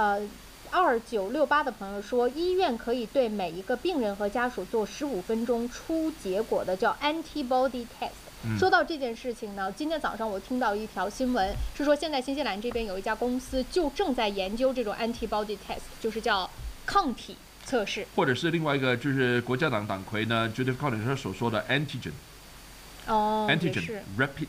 B: 2968的朋友说，医院可以对每一个病人和家属做15分钟出结果的叫 antibody test。说到这件事情呢，今天早上我听到一条新闻，是说现在新西兰这边有一家公司就正在研究这种 antibody test， 就是叫抗体测试，
A: 或者是另外一个就是国家党魁呢 Judith Collins 所说的 antigen rapid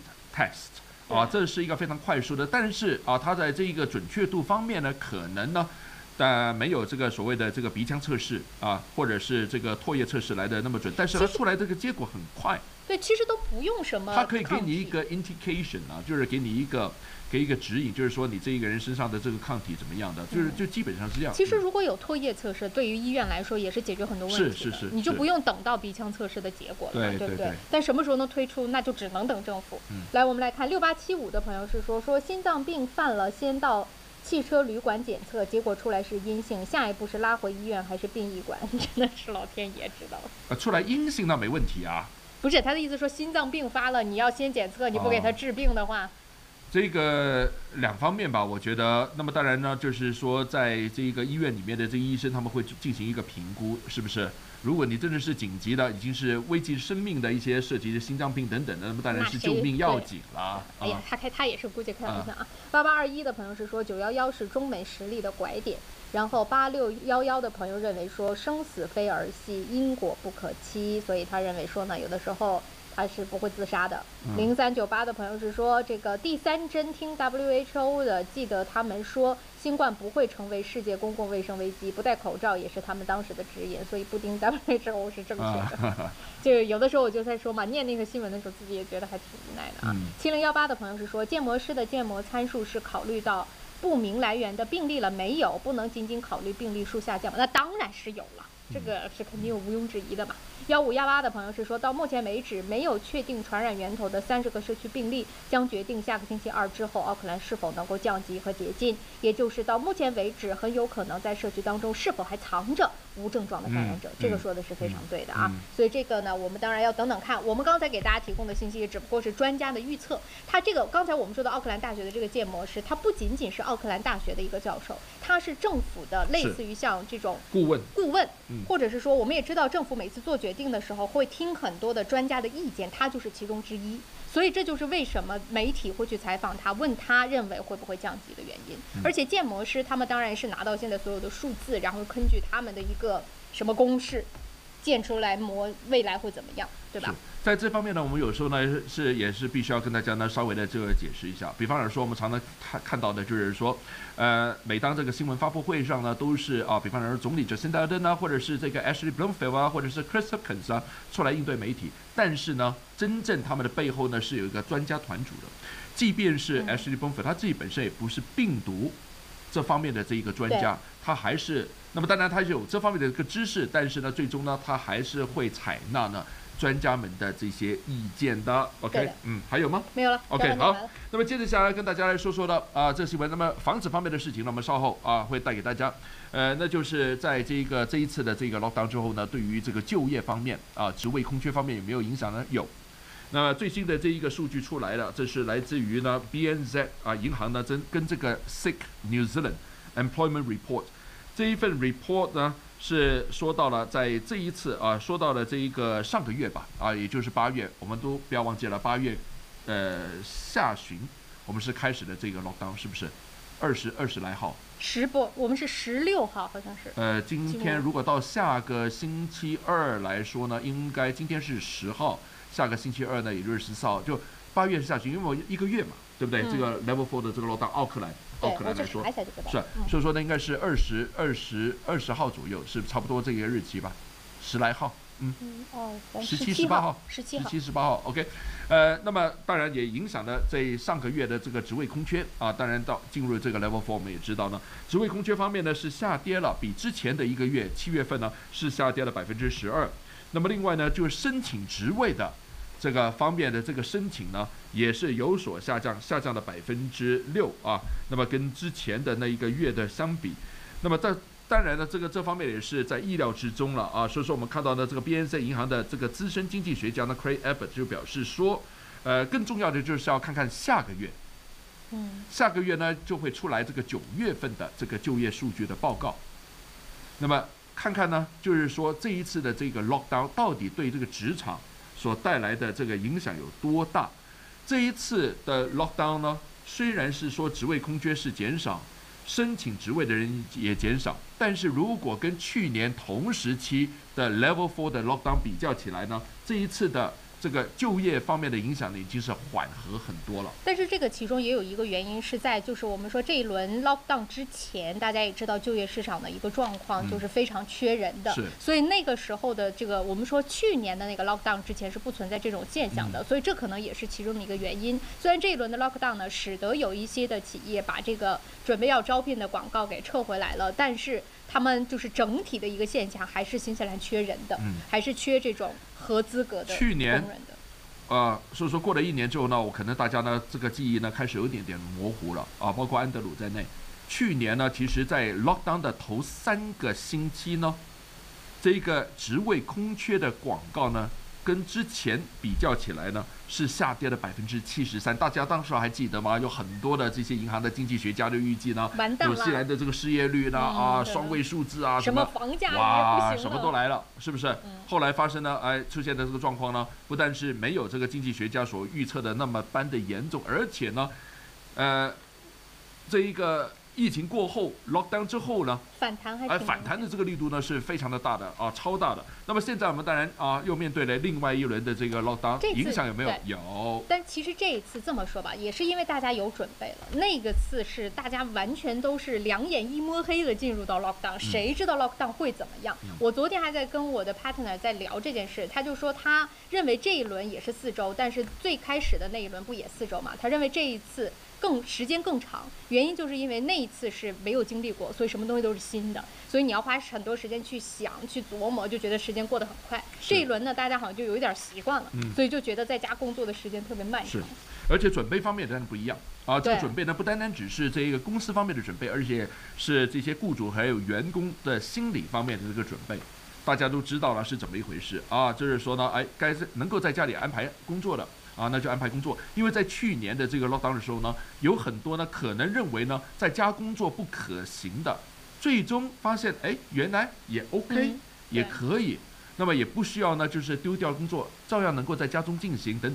A: test 啊，这是一个非常快速的，但是啊，它在这一个准确度方面呢，可能呢。但没有这个所谓的这个鼻腔测试啊，或者是这个唾液测试来的那么准，但是它出来这个结果很快。
B: 对，其实都不用什么。
A: 它可以给你一个 indication 啊，就是给你一个指引，就是说你这一个人身上的这个抗体怎么样的，就基本上是这样。
B: 其实如果有唾液测试，对于医院来说也是解决很多问题的。是，你就不用等到鼻腔测试的结果了，对不对？但什么时候能推出，那就只能等政府。来，我们来看6875的朋友是说心脏病犯了，先到汽车旅馆检测，结果出来是阴性，下一步是拉回医院还是殡仪馆？真的是老天爷知道了。
A: 出来阴性那没问题啊。
B: 不是，他的意思说心脏病发了，你要先检测，你不给他治病的话。
A: 这个2方面吧，我觉得。那么当然呢，就是说在这个医院里面的这个医生，他们会进行一个评估，是不是？如果你真的是紧急的，已经是危及生命的一些涉及的心脏病等等的，那么当然是救命要紧了。
B: 哎呀，他也是估计开玩笑啊。8821的朋友是说911是中美实力的拐点，然后8611的朋友认为说生死非儿戏，因果不可期，所以他认为说呢，有的时候他是不会自杀的。0398的朋友是说，这个第3针听 WHO 的，记得他们说新冠不会成为世界公共卫生危机，不戴口罩也是他们当时的指引，所以不听 WHO 是正确的。就有的时候我就在说嘛，念那个新闻的时候自己也觉得还挺无奈的啊。7018的朋友是说，建模师的建模参数是考虑到不明来源的病例了没有？不能仅仅考虑病例数下降，那当然是有了。这个是肯定有毋庸置疑的嘛。1518的朋友是说，到目前为止没有确定传染源头的30个社区病例，将决定下个星期2之后奥克兰是否能够降级和解禁，也就是到目前为止很有可能在社区当中是否还藏着无症状的感染者。这个说的是非常对的啊。所以这个呢，我们当然要等等看。我们刚才给大家提供的信息也只不过是专家的预测。他这个刚才我们说的奥克兰大学的这个建模师，他不仅仅是奥克兰大学的一个教授，他是政府的类似于像这种顾问，或者是说我们也知道政府每次做决定的时候会听很多的专家的意见，他就是其中之一。 所以这就是为什么媒体会去采访他，问他认为会不会降级的原因。而且建模师他们当然是拿到现在所有的数字，然后根据他们的一个什么公式建出来模未来会怎么样，对吧？
A: 在这方面呢，我们有时候呢也是必须要跟大家呢稍微的这个解释一下。比方来说，我们常常看到的就是说，每当这个新闻发布会上呢，都是比方来说总理 Jacinda Ardern 啊，或者是这个 Ashley Bloomfield 啊，或者是 Chris Hipkins 啊，出来应对媒体。但是呢，真正他们的背后呢是有一个专家团组的。即便是 Ashley Bloomfield 他自己本身也不是病毒这方面的这一个专家，他还是那么当然他有这方面的一个知识，但是呢，最终呢，他还是会采纳呢专家们的这些意见的。 OK， 还有吗？
B: 没有了。
A: OK， 好，那么接着下来跟大家来说说的这新闻。那么房子方面的事情呢，我们稍后会带给大家。那就是在这一次的这个 lockdown 之后呢，对于这个就业方面职位空缺方面有没有影响呢？有。那最新的这一个数据出来了，这是来自于呢 BNZ 银行呢跟这个 SIC New Zealand Employment Report 这一份 report 呢是说到了在这一次说到了这一个上个月吧也就是8月，我们都不要忘记了8月下旬我们是开始的这个 lockdown， 是不是20来号？
B: 我们是16号好像是。
A: 今天如果到下个星期二来说呢，应该今天是10号。下个星期二呢，也就是14号，就8月下旬，因为我1个月嘛，对不对？这个 Level 4的这个 lockdown， 奥克兰来说，是，所以说呢，应该是20号左右，是差不多这个日期吧，10来号，17、18号，17、18号 ，OK， 那么当然也影响了在上个月的这个职位空缺当然到进入这个 Level 4，我们也知道呢，职位空缺方面呢是下跌了，比之前的1个月7月份呢是下跌了12%。那么另外呢，就是申请职位的这个方面的这个申请呢，也是有所下降了6%那么跟之前的那1个月的相比，那么当然呢，这方面也是在意料之中了所以说我们看到呢，这个 BNZ 银行的这个资深经济学家呢 Craig Abbott 就表示说，更重要的就是要看看下个月，下个月呢就会出来这个9月份的这个就业数据的报告，那么看看呢，就是说这一次的这个 lockdown 到底对这个职场所带来的这个影响有多大？这一次的 lockdown 呢，虽然是说职位空缺是减少，申请职位的人也减少，但是如果跟去年同时期的 Level 4的 lockdown 比较起来呢，这一次的这个就业方面的影响呢，已经是缓和很多了。
B: 但是这个其中也有一个原因是在，就是我们说这一轮 lockdown 之前，大家也知道就业市场的一个状况就是非常缺人的，所以那个时候的这个我们说去年的那个 lockdown 之前是不存在这种现象的，所以这可能也是其中的一个原因。虽然这一轮的 lockdown 呢，使得有一些的企业把这个准备要招聘的广告给撤回来了，但是他们就是整体的一个现象还是新西兰缺人的，还是缺这种合资格的工人的。
A: 所以说过了1年之后呢，我可能大家呢这个记忆呢开始有点模糊了包括安德鲁在内。去年呢，其实在 lockdown 的头3个星期呢，这个职位空缺的广告呢，跟之前比较起来呢，是下跌了73%。大家当时还记得吗？有很多的这些银行的经济学家就预计呢，纽西兰的这个失业率呢双位数字
B: 什么房价
A: 哇，什么都来了，是不是？后来发生呢，出现的这个状况呢，不但是没有这个经济学家所预测的那么般的严重，而且呢，这一个疫情过后 lockdown 之后呢，
B: 反弹的
A: 这个力度呢是非常的大的超大的。那么现在我们当然又面对了另外一轮的这个 lockdown， 影响有没有？有。
B: 但其实这一次这么说吧，也是因为大家有准备了。那个次是大家完全都是两眼一摸黑的进入到 lockdown， 谁知道 lockdown 会怎么样？我昨天还在跟我的 partner 在聊这件事，他就说他认为这一轮也是4周，但是最开始的那一轮不也4周嘛？他认为这一次时间更长，原因就是因为那一次是没有经历过，所以什么东西都是新的，所以你要花很多时间去想去琢磨，就觉得时间过得很快。这一轮呢，大家好像就有一点习惯了，所以就觉得在家工作的时间特别漫长。
A: 而且准备方面当然不一样这个准备呢不单单只是这个公司方面的准备，而且是这些雇主还有员工的心理方面的这个准备。大家都知道了是怎么一回事就是说呢，该能够在家里安排工作的那就安排工作。因为在去年的这个 lockdown 的时候呢，有很多呢可能认为呢在家工作不可行的，最终发现原来也 OK，也可以，那么也不需要呢就是丢掉工作，照样能够在家中进行等等。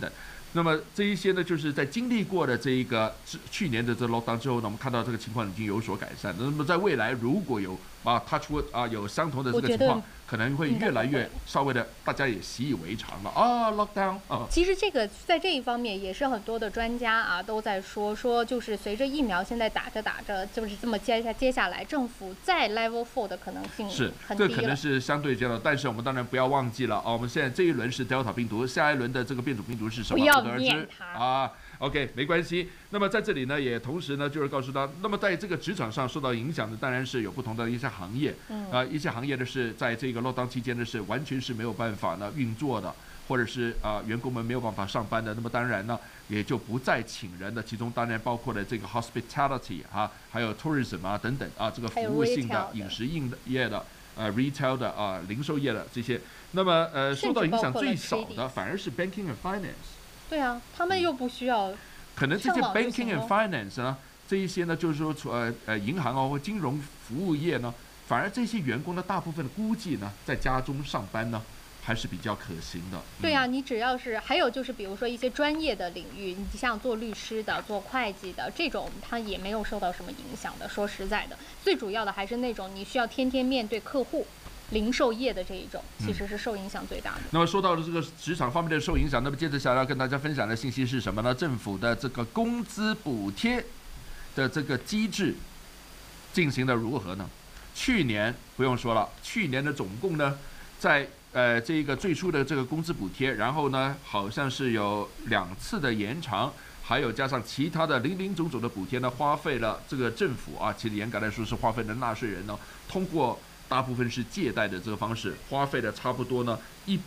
A: 那么这一些呢，就是在经历过的这一个去年的这 lockdown 之后呢，我们看到这个情况已经有所改善。那么在未来如果有touch wood 有相同的这个情况，可能会越来越稍微的大家也习以为常了lockdown
B: 其实这个在这一方面也是很多的专家都在说，就是随着疫苗现在打着，就是这么接下来政府在 Level 4的可能性
A: 是
B: 很低了。
A: 这可能是相对较，但是我们当然不要忘记了我们现在这一轮是 Delta 病毒，下一轮的这个变种病毒是什么？
B: 不要念它
A: OK， 没关系。那么在这里呢，也同时呢，就是告诉他，那么在这个职场上受到影响的，当然是有不同的一些行业，一些行业呢是在这个 lockdown 期间呢是完全是没有办法呢运作的，或者是员工们没有办法上班的，那么当然呢也就不再请人的，其中当然包括了这个 hospitality 还有 tourism 等等这个服务性的饮食业的retail 的零售业的这些，那么受到影响最少的反而是 banking and finance。
B: 对啊，他们又不需要。
A: 可能这些 banking and finance 呢，这一些呢，就是说银行或金融服务业呢，反而这些员工的大部分的估计呢，在家中上班呢，还是比较可行的。
B: 对啊，你只要是还有就是比如说一些专业的领域，你像做律师的、做会计的这种，它也没有受到什么影响的。说实在的，最主要的还是那种你需要天天面对客户。零售业的这一种其实是受影响最大的。
A: 那么说到了这个职场方面的受影响，那么接着想要跟大家分享的信息是什么呢？政府的这个工资补贴的这个机制进行的如何呢？去年不用说了，去年的总共呢，在这个最初的这个工资补贴，然后呢好像是有2次的延长，还有加上其他的林林总总的补贴呢，花费了这个政府其实严格来说是花费了纳税人呢，通过大部分是借贷的这个方式，花费了差不多呢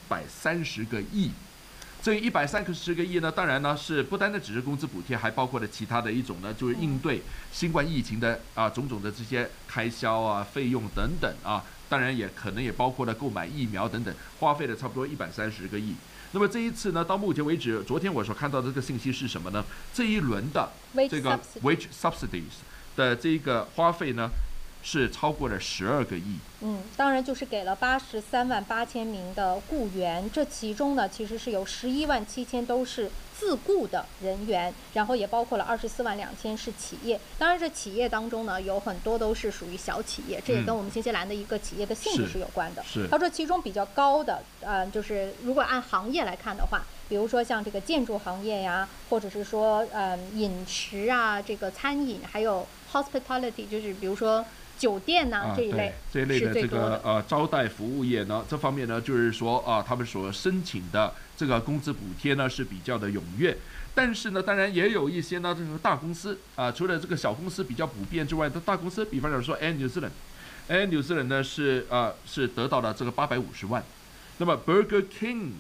A: 130个亿。这130个亿呢，当然呢是不单单只是工资补贴，还包括了其他的一种呢，就是应对新冠疫情的种种的这些开销费用等等当然也可能也包括了购买疫苗等等，花费了差不多130个亿。那么这一次呢，到目前为止，昨天我所看到的这个信息是什么呢？这一轮的这个 wage subsidies 的这个花费呢，是超过了12个亿。
B: 当然就是给了83万8千名的雇员，这其中呢其实是有11万7千都是自雇的人员，然后也包括了24万2千是企业。当然这企业当中呢有很多都是属于小企业，这也跟我们新西兰的一个企业的性质是有关的。他说其中比较高的就是如果按行业来看的话，比如说像这个建筑行业呀，或者是说饮食这个餐饮，还有 hospitality 就是比如说酒店这一类
A: 的这个招待服务业呢，这方面呢就是说他们所申请的这个工资补贴呢是比较的踊跃，但是呢当然也有一些呢这个大公司除了这个小公司比较普遍之外的大公司，比方讲说 Air New Zealand 呢是得到了这个850万，那么 Burger King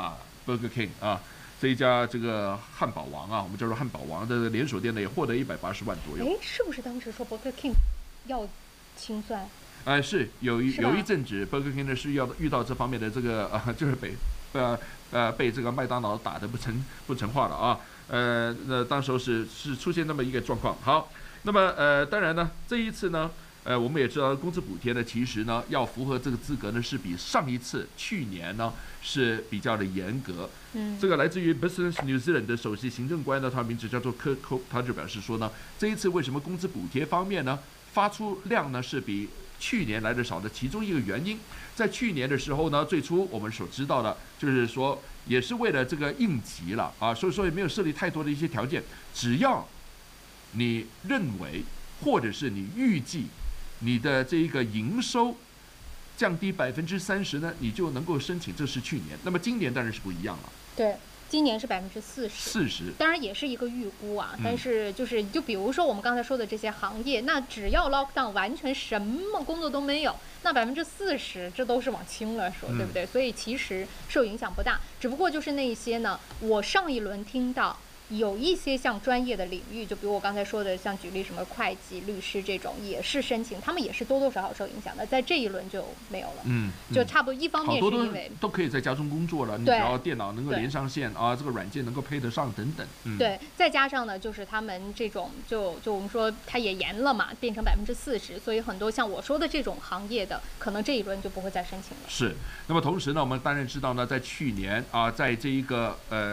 A: 这一家这个汉堡王我们叫做汉堡王的连锁店呢也获得180万左右。
B: 是不是当时说 Burger King 要清算？
A: 是有一阵子 Burger King 呢是要遇到这方面的这个就是被这个麦当劳打得不成话了那当时候是出现那么一个状况。好，那么当然呢这一次呢我们也知道工资补贴呢其实呢要符合这个资格呢是比上一次去年呢是比较的严格。这个来自于 Business New Zealand 的首席行政官呢，他名字叫做 Kirk Cope， 他就表示说呢，这一次为什么工资补贴方面呢发出量呢是比去年来的少的，其中一个原因，在去年的时候呢，最初我们所知道的就是说也是为了这个应急了所以说也没有设立太多的一些条件，只要你认为或者是你预计你的这一个营收降低30%呢，你就能够申请。这是去年，那么今年当然是不一样了。
B: 对，今年是40%，当然也是一个预估但是就比如说我们刚才说的这些行业，那只要 lockdown 完全什么工作都没有，那40%这都是往轻了说，对不对？所以其实受影响不大，只不过就是那一些呢，我上一轮听到有一些像专业的领域，就比如我刚才说的，像举例什么会计、律师这种，也是申请，他们也是多多少少受影响的。在这一轮就没有了，就差不多。一方面是因为
A: 都可以在家中工作了，你只要电脑能够连上线这个软件能够配得上等等。
B: 对，再加上呢，就是他们这种就我们说它也严了嘛，变成40%，所以很多像我说的这种行业的，可能这一轮就不会再申请了。
A: 是。那么同时呢，我们当然知道呢，在去年在这一个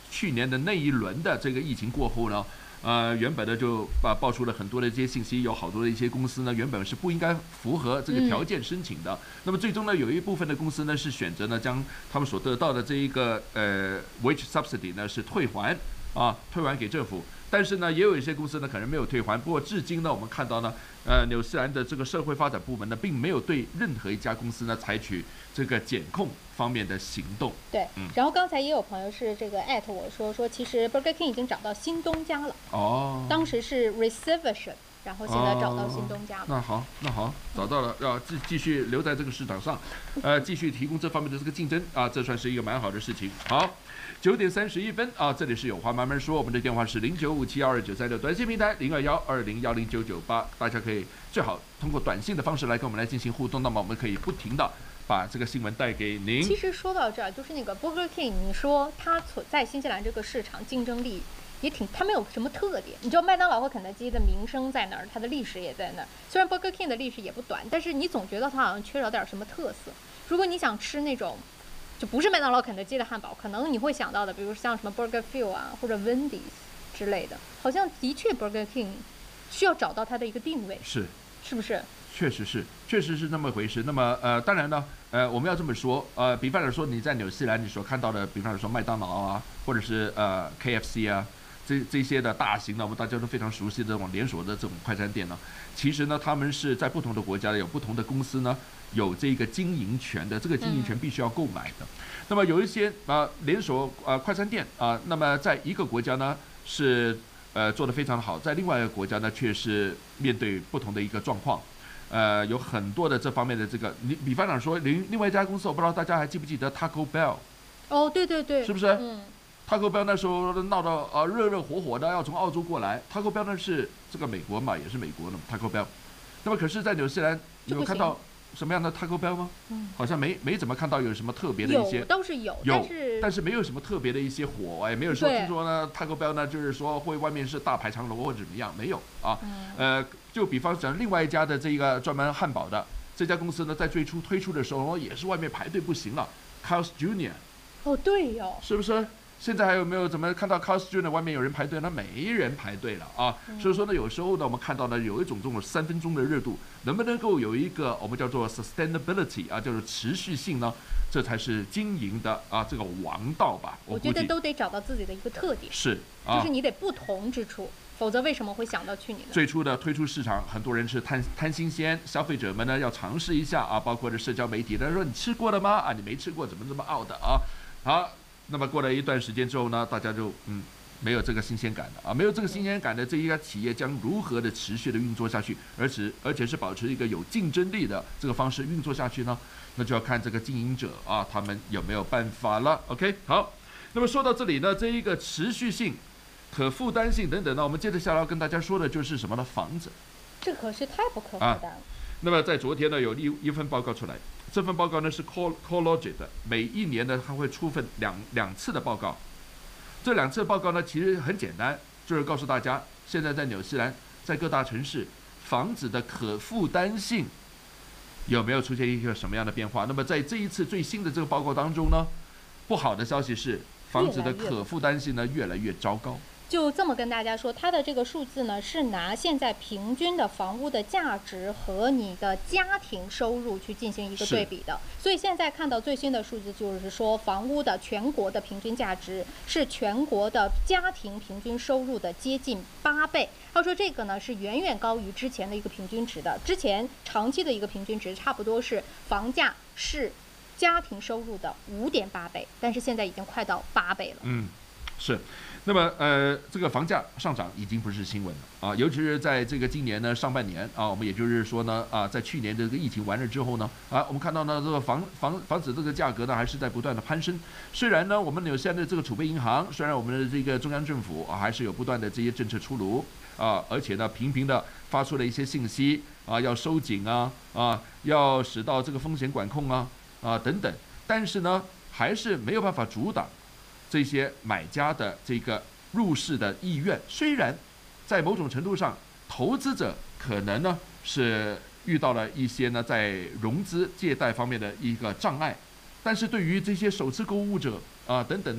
A: 去年的那一轮的这个疫情过后呢，原本呢就爆出了很多的这些信息，有好多的一些公司呢原本是不应该符合这个条件申请的。那么最终呢，有一部分的公司呢是选择呢将他们所得到的这一个wage subsidy 呢是退还给政府。但是呢，也有一些公司呢可能没有退还。不过至今呢，我们看到呢，纽西兰的这个社会发展部门呢，并没有对任何一家公司呢采取这个检控方面的行动。
B: 对，然后刚才也有朋友是这个@我说，其实 Burger King 已经找到新东家了。哦。当时是 receivership， 然后现在找到新东家了。
A: 那好，找到了，要继续留在这个市场上，继续提供这方面的这个竞争啊，这算是一个蛮好的事情。好。9点31分啊！这里是有话慢慢说，我们的电话是0957229366，短信平台0212010998，大家可以最好通过短信的方式来跟我们来进行互动。那么我们可以不停的把这个新闻带给您。
B: 其实说到这儿，就是那个 Burger King， 你说它在新西兰这个市场竞争力也它没有什么特点。你知道麦当劳和肯德基的名声在那儿，它的历史也在那儿。虽然 Burger King 的历史也不短，但是你总觉得它好像缺少点什么特色。如果你想吃那种就不是麦当劳、肯德基的汉堡，可能你会想到的，比如像什么 Burger Phil 啊，或者 Wendy's 之类的，好像的确 Burger King 需要找到它的一个定位，是不是？确实是那么回事。那么当然呢，我们要这么说，比方来说你在纽西兰你所看到的，比方来说麦当劳啊，或者是KFC 啊。这些的大型的，我们大家都非常熟悉的这种连锁的这种快餐店呢，其实呢，他们是在不同的国家有不同的公司呢，有这个经营权的，这个经营权必须要购买的。那么有一些连锁快餐店那么在一个国家呢是做得非常好，在另外一个国家呢却是面对不同的一个状况。有很多的这方面的这个，你比方讲说，另外一家公司，我不知道大家还记不记得 Taco Bell？ 哦，对，是不是？Taco Bell 那时候闹到热火的，要从澳洲过来。Taco Bell 呢是这个美国嘛，也是美国的 Taco Bell。那么可是，在纽西兰有看到什么样的 Taco Bell 吗？好像没怎么看到有什么特别的一些。倒是有，但是没有什么特别的一些火，没有说听说呢 Taco Bell 呢就是说会外面是大排长龙或者怎么样，没有啊。就比方讲另外一家的这个专门汉堡的这家公司呢，在最初推出的时候也是外面排队不行了 ，Carl's Jr. 哦，对哟，是不是？现在还有没有怎么看到 Carl's Jr. 外面有人排队？那没人排队了啊！所以说呢，有时候呢，我们看到呢，有一种这种3分钟的热度，能不能够有一个我们叫做 sustainability 叫做持续性呢？这才是经营的这个王道吧。我觉得都得找到自己的一个特点，是，就是你得不同之处，否则为什么会想到去你呢？最初的推出市场，很多人是贪新鲜，消费者们呢要尝试一下包括这社交媒体，他说你吃过了吗？你没吃过，怎么这么out啊？好。那么过了一段时间之后呢，大家就没有这个新鲜感了没有这个新鲜感的这一家企业将如何的持续的运作下去，而且是保持一个有竞争力的这个方式运作下去呢？那就要看这个经营者他们有没有办法了。OK， 好，那么说到这里呢，这一个持续性、可负担性等等呢，我们接着下来要跟大家说的就是什么呢？房子，这可是太不可负担了。那么在昨天呢，有一份报告出来。这份报告呢是 CoreLogic 的，每一年呢它会出份两次的报告。这2次的报告呢其实很简单，就是告诉大家现在在纽西兰，在各大城市房子的可负担性有没有出现一个什么样的变化。那么在这一次最新的这个报告当中呢，不好的消息是房子的可负担性呢越来越糟糕。就这么跟大家说，它的这个数字呢是拿现在平均的房屋的价值和你的家庭收入去进行一个对比的。所以现在看到最新的数字就是说，房屋的全国的平均价值是全国的家庭平均收入的接近8倍。他说这个呢是远远高于之前的一个平均值的，之前长期的一个平均值差不多是房价是家庭收入的5.8倍，但是现在已经快到8倍了。是。那么这个房价上涨已经不是新闻了尤其是在这个今年呢上半年我们也就是说呢在去年这个疫情完了之后呢我们看到呢这个房子这个价格呢还是在不断的攀升。虽然呢我们纽西兰的这个储备银行，虽然我们的这个中央政府还是有不断的这些政策出炉而且呢频频的发出了一些信息要收紧要使到这个风险管控等等，但是呢还是没有办法阻挡这些买家的这个入市的意愿。虽然在某种程度上，投资者可能呢是遇到了一些呢在融资借贷方面的一个障碍，但是对于这些首次购物者等等呢，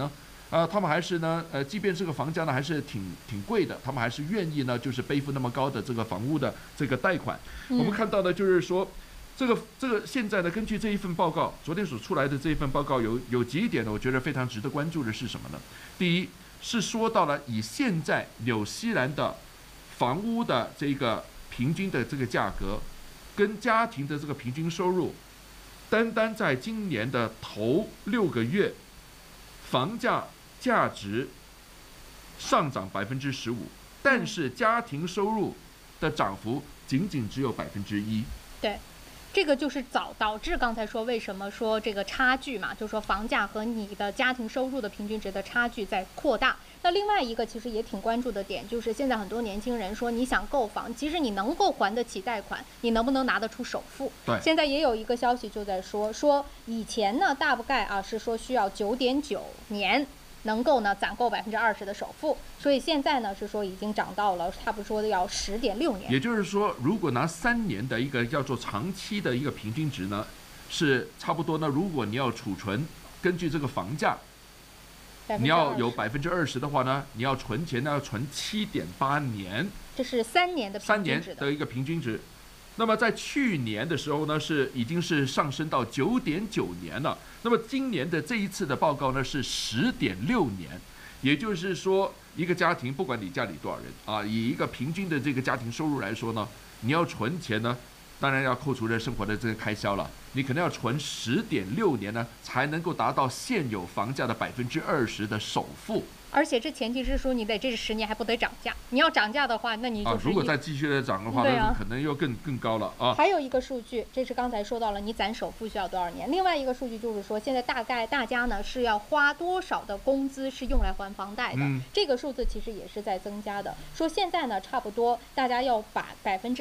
A: 他们还是呢，即便这个房价呢还是挺贵的，他们还是愿意呢，就是背负那么高的这个房屋的这个贷款。我们看到的就是说，这个现在呢，根据这一份报告，昨天所出来的这一份报告有几点呢，我觉得非常值得关注的是什么呢？第一是说到了以现在纽西兰的房屋的这个平均的这个价格，跟家庭的这个平均收入，单单在今年的头6个月，房价价值上涨15%，但是家庭收入的涨幅仅只有1%。
B: 对。这个就是导致刚才说为什么说这个差距嘛，就是说房价和你的家庭收入的平均值的差距在扩大。那另外一个其实也挺关注的点，就是现在很多年轻人说你想购房，其实你能够还得起贷款，你能不能拿得出首付？
A: 对。
B: 现在也有一个消息就在说以前呢大概是说需要9.9年。能够呢攒够20%的首付，所以现在呢是说已经涨到了差不多的要10.6年。
A: 也就是说，如果拿3年的一个叫做长期的一个平均值呢，是差不多呢。如果你要储存，根据这个房价，你要有20%的话呢，你要存钱呢要存7.8年。
B: 这是3年的平均值
A: 的一个平均值。那么在去年的时候呢，已经是上升到9.9年了。那么今年的这一次的报告呢是10.6年，也就是说，一个家庭不管你家里多少人啊，以一个平均的这个家庭收入来说呢，你要存钱呢，当然要扣除了生活的这个开销了，你可能要存10.6年呢，才能够达到现有房价的20%的首付。
B: 而且这前提是说你得这10年还不得涨价，你要涨价的话，那你就是
A: 如果再继续的涨的话，那可能又更高了啊。
B: 还有一个数据，这是刚才说到了，你攒首付需要多少年？另外一个数据就是说，现在大概大家呢是要花多少的工资是用来还房贷的？这个数字其实也是在增加的。说现在呢，差不多大家要把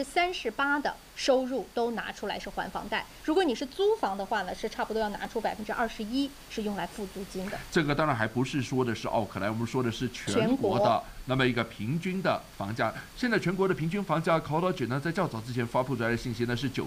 B: 38%的收入都拿出来是还房贷。如果你是租房的话呢，是差不多要拿出21%是用来付租金的。
A: 这个当然还不是说的是奥克兰。我们说的是全国的那么一个平均的房价。现在全国的平均房价 CoreLogic 呢，在较早之前发布出来的信息呢是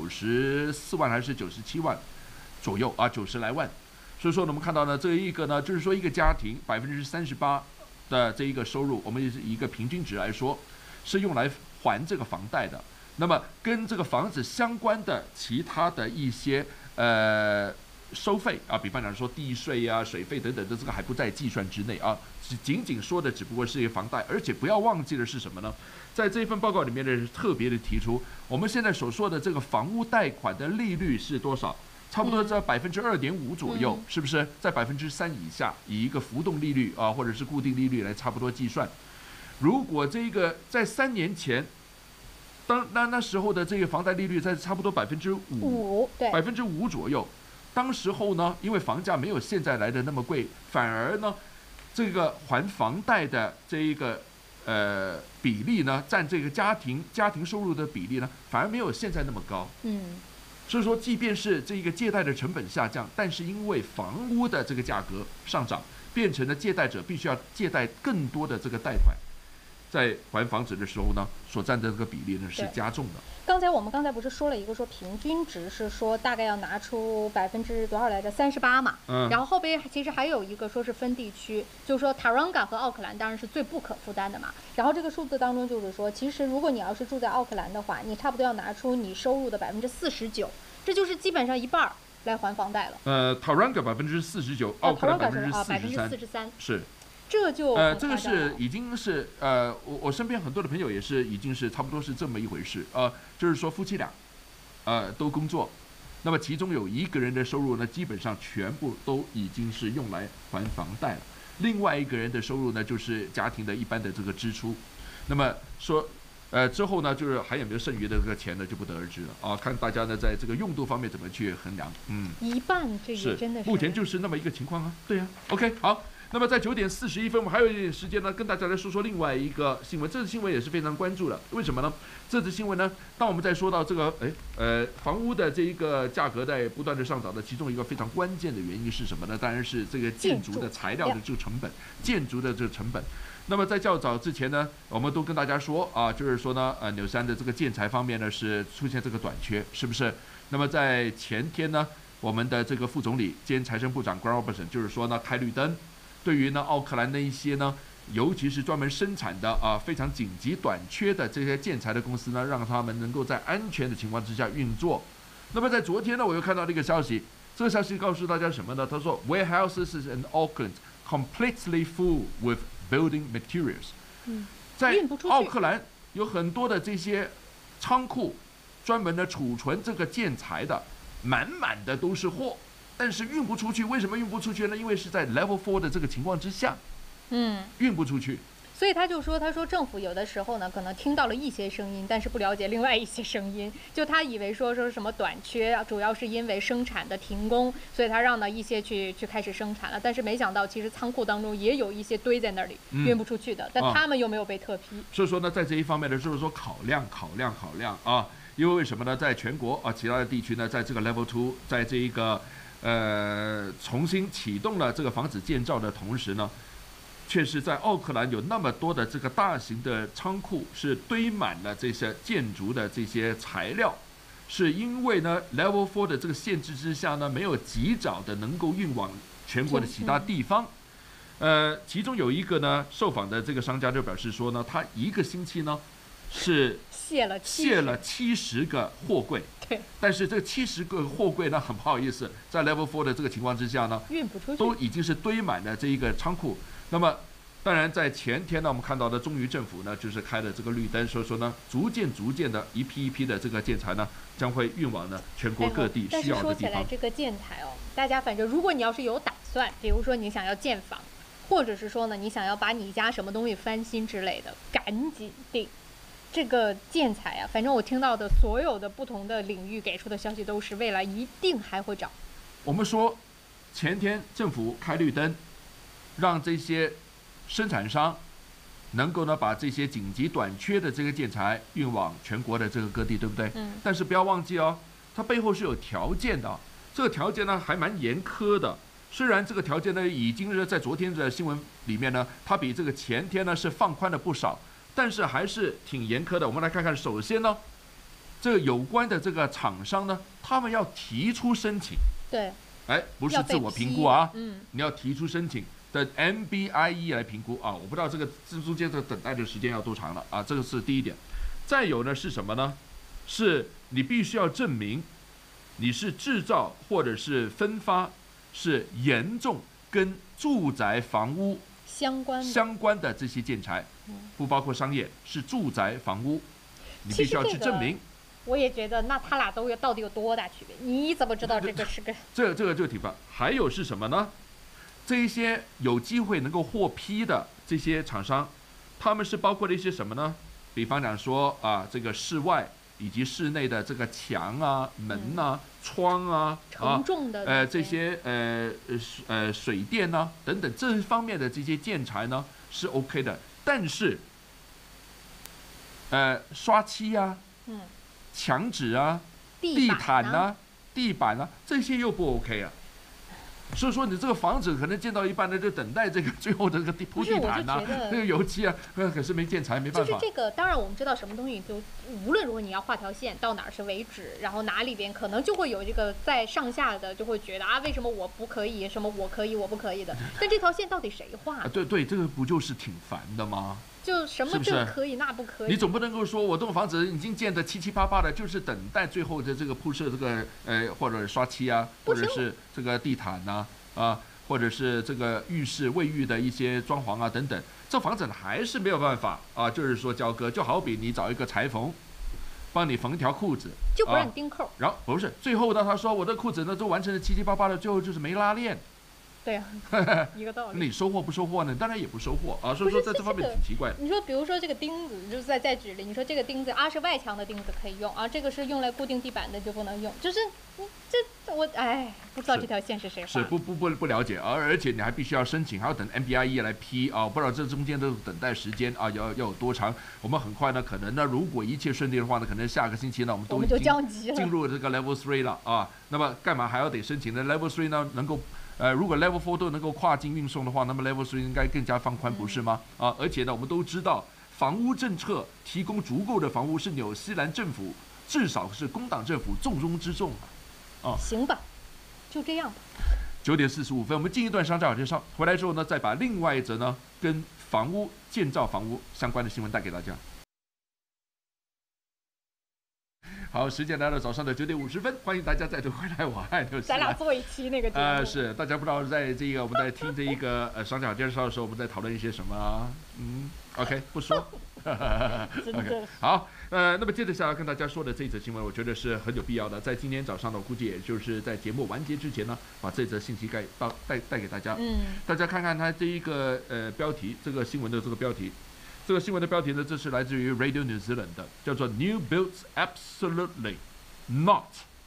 A: 94万还是97万左右啊，90来万。所以说呢，我们看到呢，这一个呢，就是说一个家庭38%的这一个收入，我们以一个平均值来说，是用来还这个房贷的。那么跟这个房子相关的其他的一些收费啊，比方讲说地税啊、水费等等的，这个还不在计算之内啊，仅仅说的只不过是一个房贷。而且不要忘记的是什么呢？在这份报告里面呢，特别的提出，我们现在所说的这个房屋贷款的利率是多少？差不多在2.5%左右，是不是在3%以下？以一个浮动利率啊，或者是固定利率来差不多计算。如果这个在3年前，那时候的这个房贷利率在差不多5%，对，5%左右。当时候呢，因为房价没有现在来的那么贵，反而呢，这个还房贷的这一个比例呢，占这个家庭收入的比例呢，反而没有现在那么高。所以说，即便是这个借贷的成本下降，但是因为房屋的这个价格上涨，变成了借贷者必须要借贷更多的这个贷款，在还房子的时候呢，所占的这个比例呢是加重的。
B: 我们刚才不是说了一个说平均值是说大概要拿出多少来着？38%嘛。然后后边其实还有一个说是分地区，就是说塔朗嘎和奥克兰当然是最不可负担的嘛。然后这个数字当中就是说，其实如果你要是住在奥克兰的话，你差不多要拿出你收入的49%，这就是基本上一半来还房贷了。
A: 塔朗嘎49%，奥克兰
B: 43%，
A: 是。
B: 这就
A: 这个是已经是我身边很多的朋友也是已经是差不多是这么一回事就是说夫妻俩都工作，那么其中有一个人的收入呢，基本上全部都已经是用来还房贷了，另外一个人的收入呢，就是家庭的一般的这个支出。那么说之后呢，就是还有没有剩余的这个钱呢，就不得而知了啊，看大家呢在这个用度方面怎么去衡量。
B: 一半这也真的是
A: 目前就是那么一个情况啊。对呀，OK 好。那么在9:41，我们还有一点时间呢，跟大家来说说另外一个新闻。这次新闻也是非常关注的，为什么呢？这次新闻呢，当我们在说到这个房屋的这一个价格在不断的上涨的，其中一个非常关键的原因是什么呢？当然是这个建筑的材料的这个成本，建筑的这个成本。那么在较早之前呢，我们都跟大家说啊，就是说呢，纽西兰的这个建材方面呢是出现这个短缺，是不是？那么在前天呢，我们的这个副总理兼财政部长 Grant Robertson 就是说呢，开绿灯。 对于呢奥克兰那一些呢，尤其是专门生产的非常紧急短缺的这些建材的公司呢，让他们能够在安全的情况之下运作。那么在昨天呢，我又看到了一个消息，这个消息告诉大家什么呢？他说 warehouses in Auckland completely full with building materials。在奥克兰有很多的这些仓库，专门的储存这个建材的，满满的都是货，但是运不出去。为什么运不出去呢？因为是在 Level 4的这个情况之下，运不出去。
B: 所以他说政府有的时候呢，可能听到了一些声音，但是不了解另外一些声音。就他以为说什么短缺，主要是因为生产的停工，所以他让呢一些去开始生产了。但是没想到，其实仓库当中也有一些堆在那里，运不出去的，但他们又没有被特批。
A: 所以说呢，在这一方面呢，就是说考量啊，因为为什么呢？在全国其他的地区呢，在这个 Level 2，在这一个重新启动了这个房子建造的同时呢，却是在奥克兰有那么多的这个大型的仓库是堆满了这些建筑的这些材料，是因为呢 Level 4的这个限制之下呢，没有及早的能够运往全国的其他地方。其中有一个呢，受访的这个商家就表示说呢，他一个星期呢是卸了70个货柜。
B: 对。
A: 但是这70个货柜呢，很不好意思，在 Level 4的这个情况之下呢，
B: 运不出去，
A: 都已经是堆满了这一个仓库。那么，当然在前天呢，我们看到的终于政府呢，就是开了这个绿灯，所以说呢，逐渐的一批的这个建材呢，将会运往呢全国各地需要的地方。但是
B: 说起来，这个建材大家反正如果你要是有打算，比如说你想要建房，或者是说呢，你想要把你家什么东西翻新之类的，赶紧订。这个建材反正我听到的所有的不同的领域给出的消息都是未来一定还会涨。
A: 我们说，前天政府开绿灯。让这些生产商能够呢把这些紧急短缺的这个建材运往全国的这个各地，对不对？但是不要忘记它背后是有条件的，这个条件呢还蛮严苛的。虽然这个条件呢已经是在昨天的新闻里面呢，它比这个前天呢是放宽了不少，但是还是挺严苛的。我们来看看，首先呢，这个有关的这个厂商呢，他们要提出申请。
B: 对。
A: 不是自我评估你要提出申请。的 MBIE 来评估我不知道这个中间的等待的时间要多长了这个是第一点。再有呢是什么呢？是你必须要证明你是制造或者是分发是严重跟住宅房屋相关的这些建材，不包括商业，是住宅房屋，你必须要去证明。
B: 我也觉得，那他俩到底有多大区别？你怎么知道这个是个？
A: 这个就挺烦。还有是什么呢？这一些有机会能够获批的这些厂商，他们是包括了一些什么呢？比方讲说这个室外以及室内的这个墙门窗
B: 承重的
A: 这些水电等等这方面的这些建材呢是 OK 的，但是刷漆墙纸地毯地板这些又不 OK 所以说你这个房子可能建到一半呢，就等待这个最后的这个铺地毯这个油漆可是没建材，没办法。
B: 就是这个，当然我们知道什么东西就无论如何你要画条线到哪儿是为止，然后哪里边可能就会有这个在上下的就会觉得为什么我不可以，什么我可以我不可以的，但这条线到底谁画？
A: 对，这个不就是挺烦的吗？
B: 就什么这可以那不可以，
A: 你总不能够说我这栋房子已经建得七七八八的，就是等待最后的这个铺设这个或者刷漆或者是这个地毯或者是这个浴室卫浴的一些装潢等等，这房子还是没有办法就是说交割，就好比你找一个裁缝帮你缝一条裤子，
B: 就不让你钉扣，
A: 然后不是最后呢他说我的裤子呢都完成了七七八八的，最后就是没拉链。
B: 对一个道理。
A: 你收获不收获呢？当然也不收获所以说在这方面挺奇怪。
B: 你说比如说这个钉子，就是再举例，你说这个钉子是外墙的钉子可以用这个是用来固定地板的就不能用，就是我不知道这条线是谁画的。
A: 是不了解而且你还必须要申请，还要等 MBIE 来批不知道这中间的等待时间要有多长。我们很快呢，可能呢，如果一切顺利的话呢，可能下个星期呢，我们都已经进入这个 Level 3了那么干嘛还要得申请呢 ？Level 3呢能够如果 Level 4都能够跨境运送的话，那么 Level 3应该更加放宽，不是吗？而且呢，我们都知道，房屋政策提供足够的房屋是纽西兰政府，至少是工党政府重中之重
B: 行吧，就这样吧。
A: 9点45分，我们进一段商家介绍，回来之后呢，再把另外一则呢跟建造房屋相关的新闻带给大家。好，时间来到早上的9点50分，欢迎大家再度回来。我爱纽西兰。
B: 咱俩做一期那个节目。
A: 是大家不知道在这个我们在听这一个商家介绍的时候，我们在讨论一些什么？OK， 不说。OK， 好，那么接着下来跟大家说的这一则新闻，我觉得是很有必要的。在今天早上呢，我估计也就是在节目完结之前呢，把这则信息带给大家。大家看看它这一个标题，这个新闻的这个标题。这个新闻的标题呢，这是来自于 Radio New Zealand 的，叫做 New builds absolutely not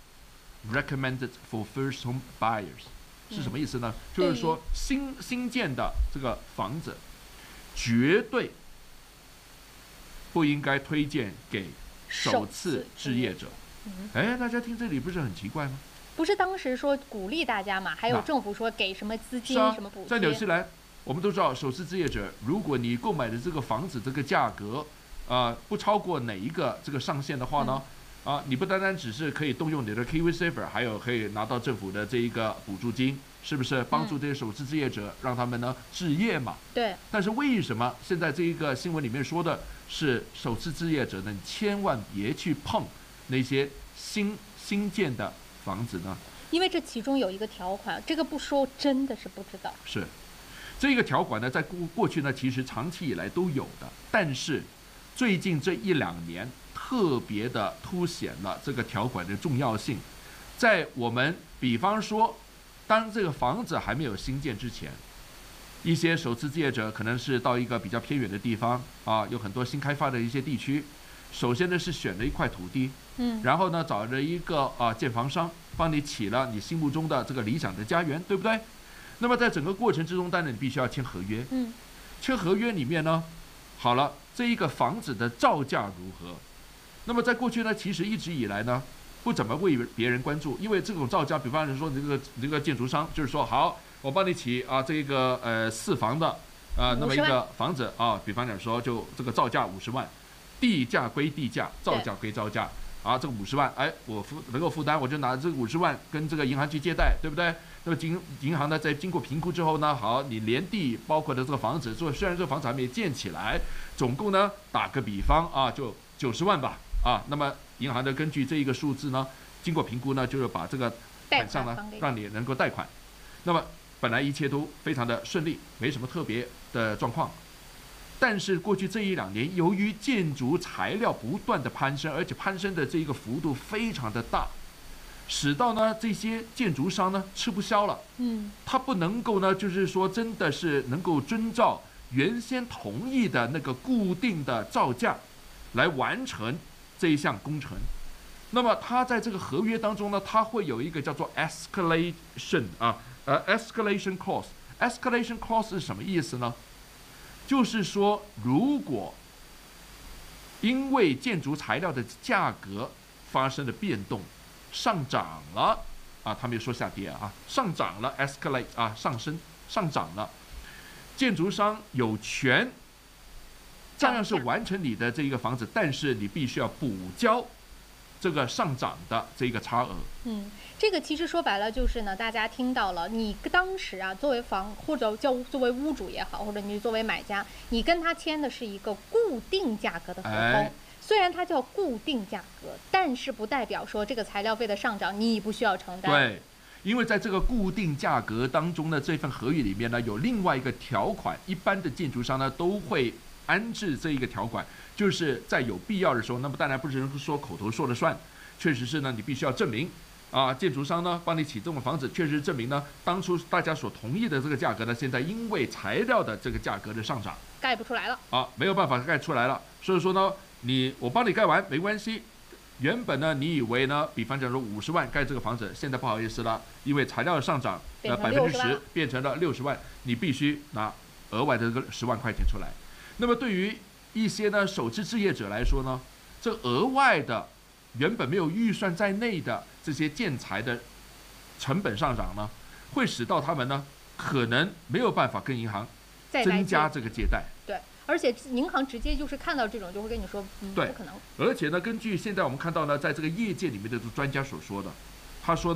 A: recommended for first home buyers， 是什么意思呢？就是说新建的这个房子绝对不应该推荐给首次置业者。大家听这里不是很奇怪吗？
B: 不是当时说鼓励大家嘛，还有政府说给什么资金、什么补贴。
A: 在纽西兰。我们都知道，首次置业者，如果你购买的这个房子这个价格，不超过哪一个这个上限的话呢，你不单单只是可以动用你的 KiwiSaver， 还有可以拿到政府的这一个补助金，是不是帮助这些首次置业者，让他们呢置业嘛？
B: 对。
A: 但是为什么现在这一个新闻里面说的是首次置业者呢？你千万别去碰那些新建的房子呢？
B: 因为这其中有一个条款，这个不说真的是不知道。
A: 是。这个条款呢，在过去呢，其实长期以来都有的，但是最近这1-2年特别的凸显了这个条款的重要性。在我们比方说，当这个房子还没有新建之前，一些首次置业者可能是到一个比较偏远的地方有很多新开发的一些地区，首先呢是选了一块土地，然后呢找了一个建房商帮你起了你心目中的这个理想的家园，对不对？那么在整个过程之中，当然你必须要签合约。签合约里面呢，好了，这一个房子的造价如何？那么在过去呢，其实一直以来呢，不怎么为别人关注，因为这种造价，比方说这个建筑商就是说，好，我帮你起这个4房的那么一个房子比方讲说就这个造价50万，地价归地价，造价归造价。这个50万，我能够负担，我就拿这个50万跟这个银行去借贷，对不对？那么银行呢，在经过评估之后呢，好，你连地包括的这个房子，虽然这个房子还没建起来，总共呢，打个比方就90万吧，那么银行呢，根据这一个数字呢，经过评估呢，就是把这个款项呢，让你能够贷款。那么本来一切都非常的顺利，没什么特别的状况。但是过去这1-2年，由于建筑材料不断的攀升，而且攀升的这一个幅度非常的大，使到呢这些建筑商呢吃不消了。他不能够呢，就是说真的是能够遵照原先同意的那个固定的造价来完成这一项工程。那么他在这个合约当中呢，他会有一个叫做 escalation escalation clause。escalation clause 是什么意思呢？就是说，如果因为建筑材料的价格发生了变动，上涨了他没有说下跌上涨了 escalate 上涨了，建筑商有权照样是完成你的这个房子，但是你必须要补交这个上涨的这个差额。
B: 这个其实说白了就是呢，大家听到了，你当时作为或者作为屋主也好，或者你作为买家，你跟他签的是一个固定价格的合同。虽然它叫固定价格，但是不代表说这个材料费的上涨你不需要承担。
A: 对，因为在这个固定价格当中呢，这份合约里面呢有另外一个条款，一般的建筑商呢都会安置这一个条款，就是在有必要的时候，那么当然不是说口头说了算，确实是呢你必须要证明建筑商呢帮你起这种房子，确实证明呢当初大家所同意的这个价格呢，现在因为材料的这个价格的上涨，
B: 盖不出来了
A: 没有办法盖出来了。所以说呢，我帮你盖完没关系。原本呢，你以为呢，比方讲说50万盖这个房子，现在不好意思了，因为材料的上涨10%变成了60万，你必须拿额外的这个10万块钱出来。那么对于一些呢首次置业者来说呢，这额外的原本没有预算在内的这些建材的成本上涨呢，会使到他们呢可能没有办法跟银行增加这个借贷。
B: 对，而且银行直接就是看到这种就会跟你说，
A: 对，
B: 不可能。
A: 而且呢，根据现在我们看到呢，在这个业界里面的专家所说的，他说呢，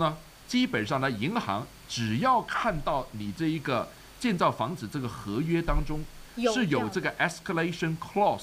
A: 基本上呢，银行只要看到你这一个建造房子这个合约当中是有这个 escalation clause，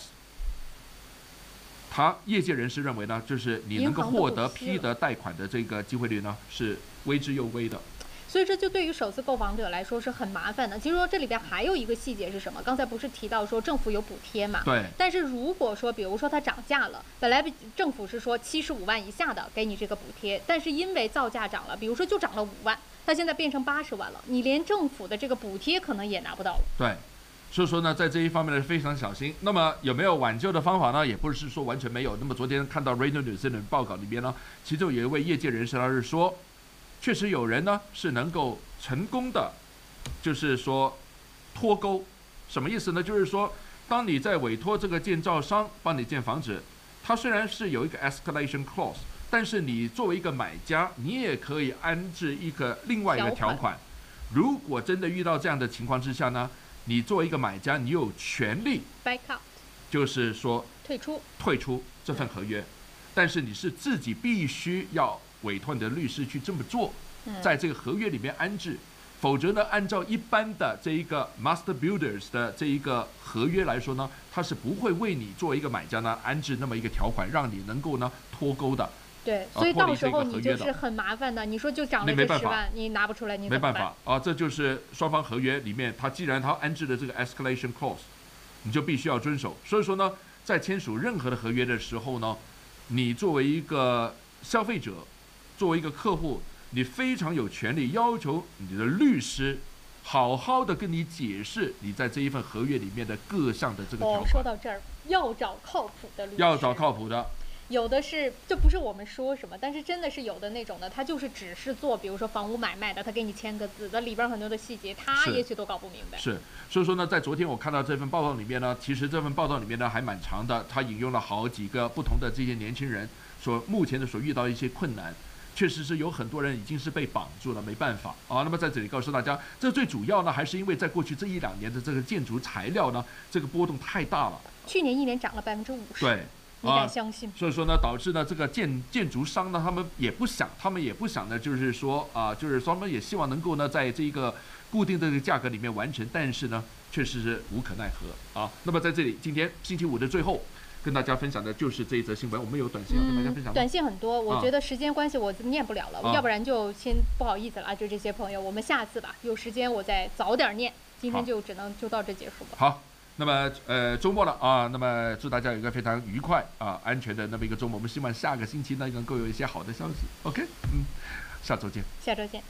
A: 业界人士认为呢，就是你能够获得批得贷款的这个机会率呢是微之又微的。
B: 所以这就对于首次购房者来说是很麻烦的。其实说这里边还有一个细节是什么？刚才不是提到说政府有补贴嘛？
A: 对。
B: 但是如果说，比如说它涨价了，本来政府是说75万以下的给你这个补贴，但是因为造价涨了，比如说就涨了5万，它现在变成80万了，你连政府的这个补贴可能也拿不到了。
A: 对。所以说呢，在这一方面呢非常小心。那么有没有挽救的方法呢？也不是说完全没有。那么昨天看到 Radio New Zealand 报告里面呢，其中有一位业界人士他是说，确实有人呢是能够成功的，就是说脱钩。什么意思呢？就是说，当你在委托这个建造商帮你建房子，它虽然是有一个 escalation clause， 但是你作为一个买家，你也可以安置另外一个条款。如果真的遇到这样的情况之下呢，你作为一个买家，你有权利
B: back out，
A: 就是说退出这份合约，但是你是自己必须要委托你的律师去这么做，在这个合约里面安置，否则呢，按照一般的这一个 master builders 的这一个合约来说呢，它是不会为你作为一个买家呢安置那么一个条款，让你能够呢脱钩的。
B: 对，所以到时候你就是很麻烦的。你说就涨了这10万，你拿不出来，你
A: 没办法啊！这就是双方合约里面，既然他安置了这个 escalation clause， 你就必须要遵守。所以说呢，在签署任何的合约的时候呢，你作为一个消费者，作为一个客户，你非常有权利要求你的律师好好的跟你解释你在这一份合约里面的各项的这个条款。
B: 说到这儿，要找靠谱的律师，
A: 要找靠谱的。
B: 有的是，就不是我们说什么，但是真的是有的那种的，他就是只是做，比如说房屋买卖的，他给你签个字，那里边很多的细节，他也许都搞不明白。
A: 是，所以说呢，在昨天我看到这份报道里面呢，其实这份报道里面呢还蛮长的，他引用了好几个不同的这些年轻人所目前的所遇到一些困难，确实是有很多人已经是被绑住了，没办法啊。那么在这里告诉大家，这最主要呢还是因为在过去这1-2年的这个建筑材料呢，这个波动太大了。
B: 去年1年涨了50%。
A: 对。
B: 你敢相信？
A: 所以说呢，导致呢这个建筑商呢，他们也不想呢，就是说就是他们也希望能够呢，在这个固定的这个价格里面完成，但是呢，确实是无可奈何啊。那么在这里，今天星期五的最后，跟大家分享的就是这一则新闻。我们有短信要跟大家分享吗？
B: 短信很多，我觉得时间关系我念不了了，要不然就先不好意思了啊，就这些朋友，我们下次吧，有时间我再早点念。今天就只能就到这结束吧。
A: 好。那么周末了啊，那么祝大家有一个非常愉快安全的那么一个周末。我们希望下个星期呢能够有一些好的消息。OK， 下周见。
B: 下周见。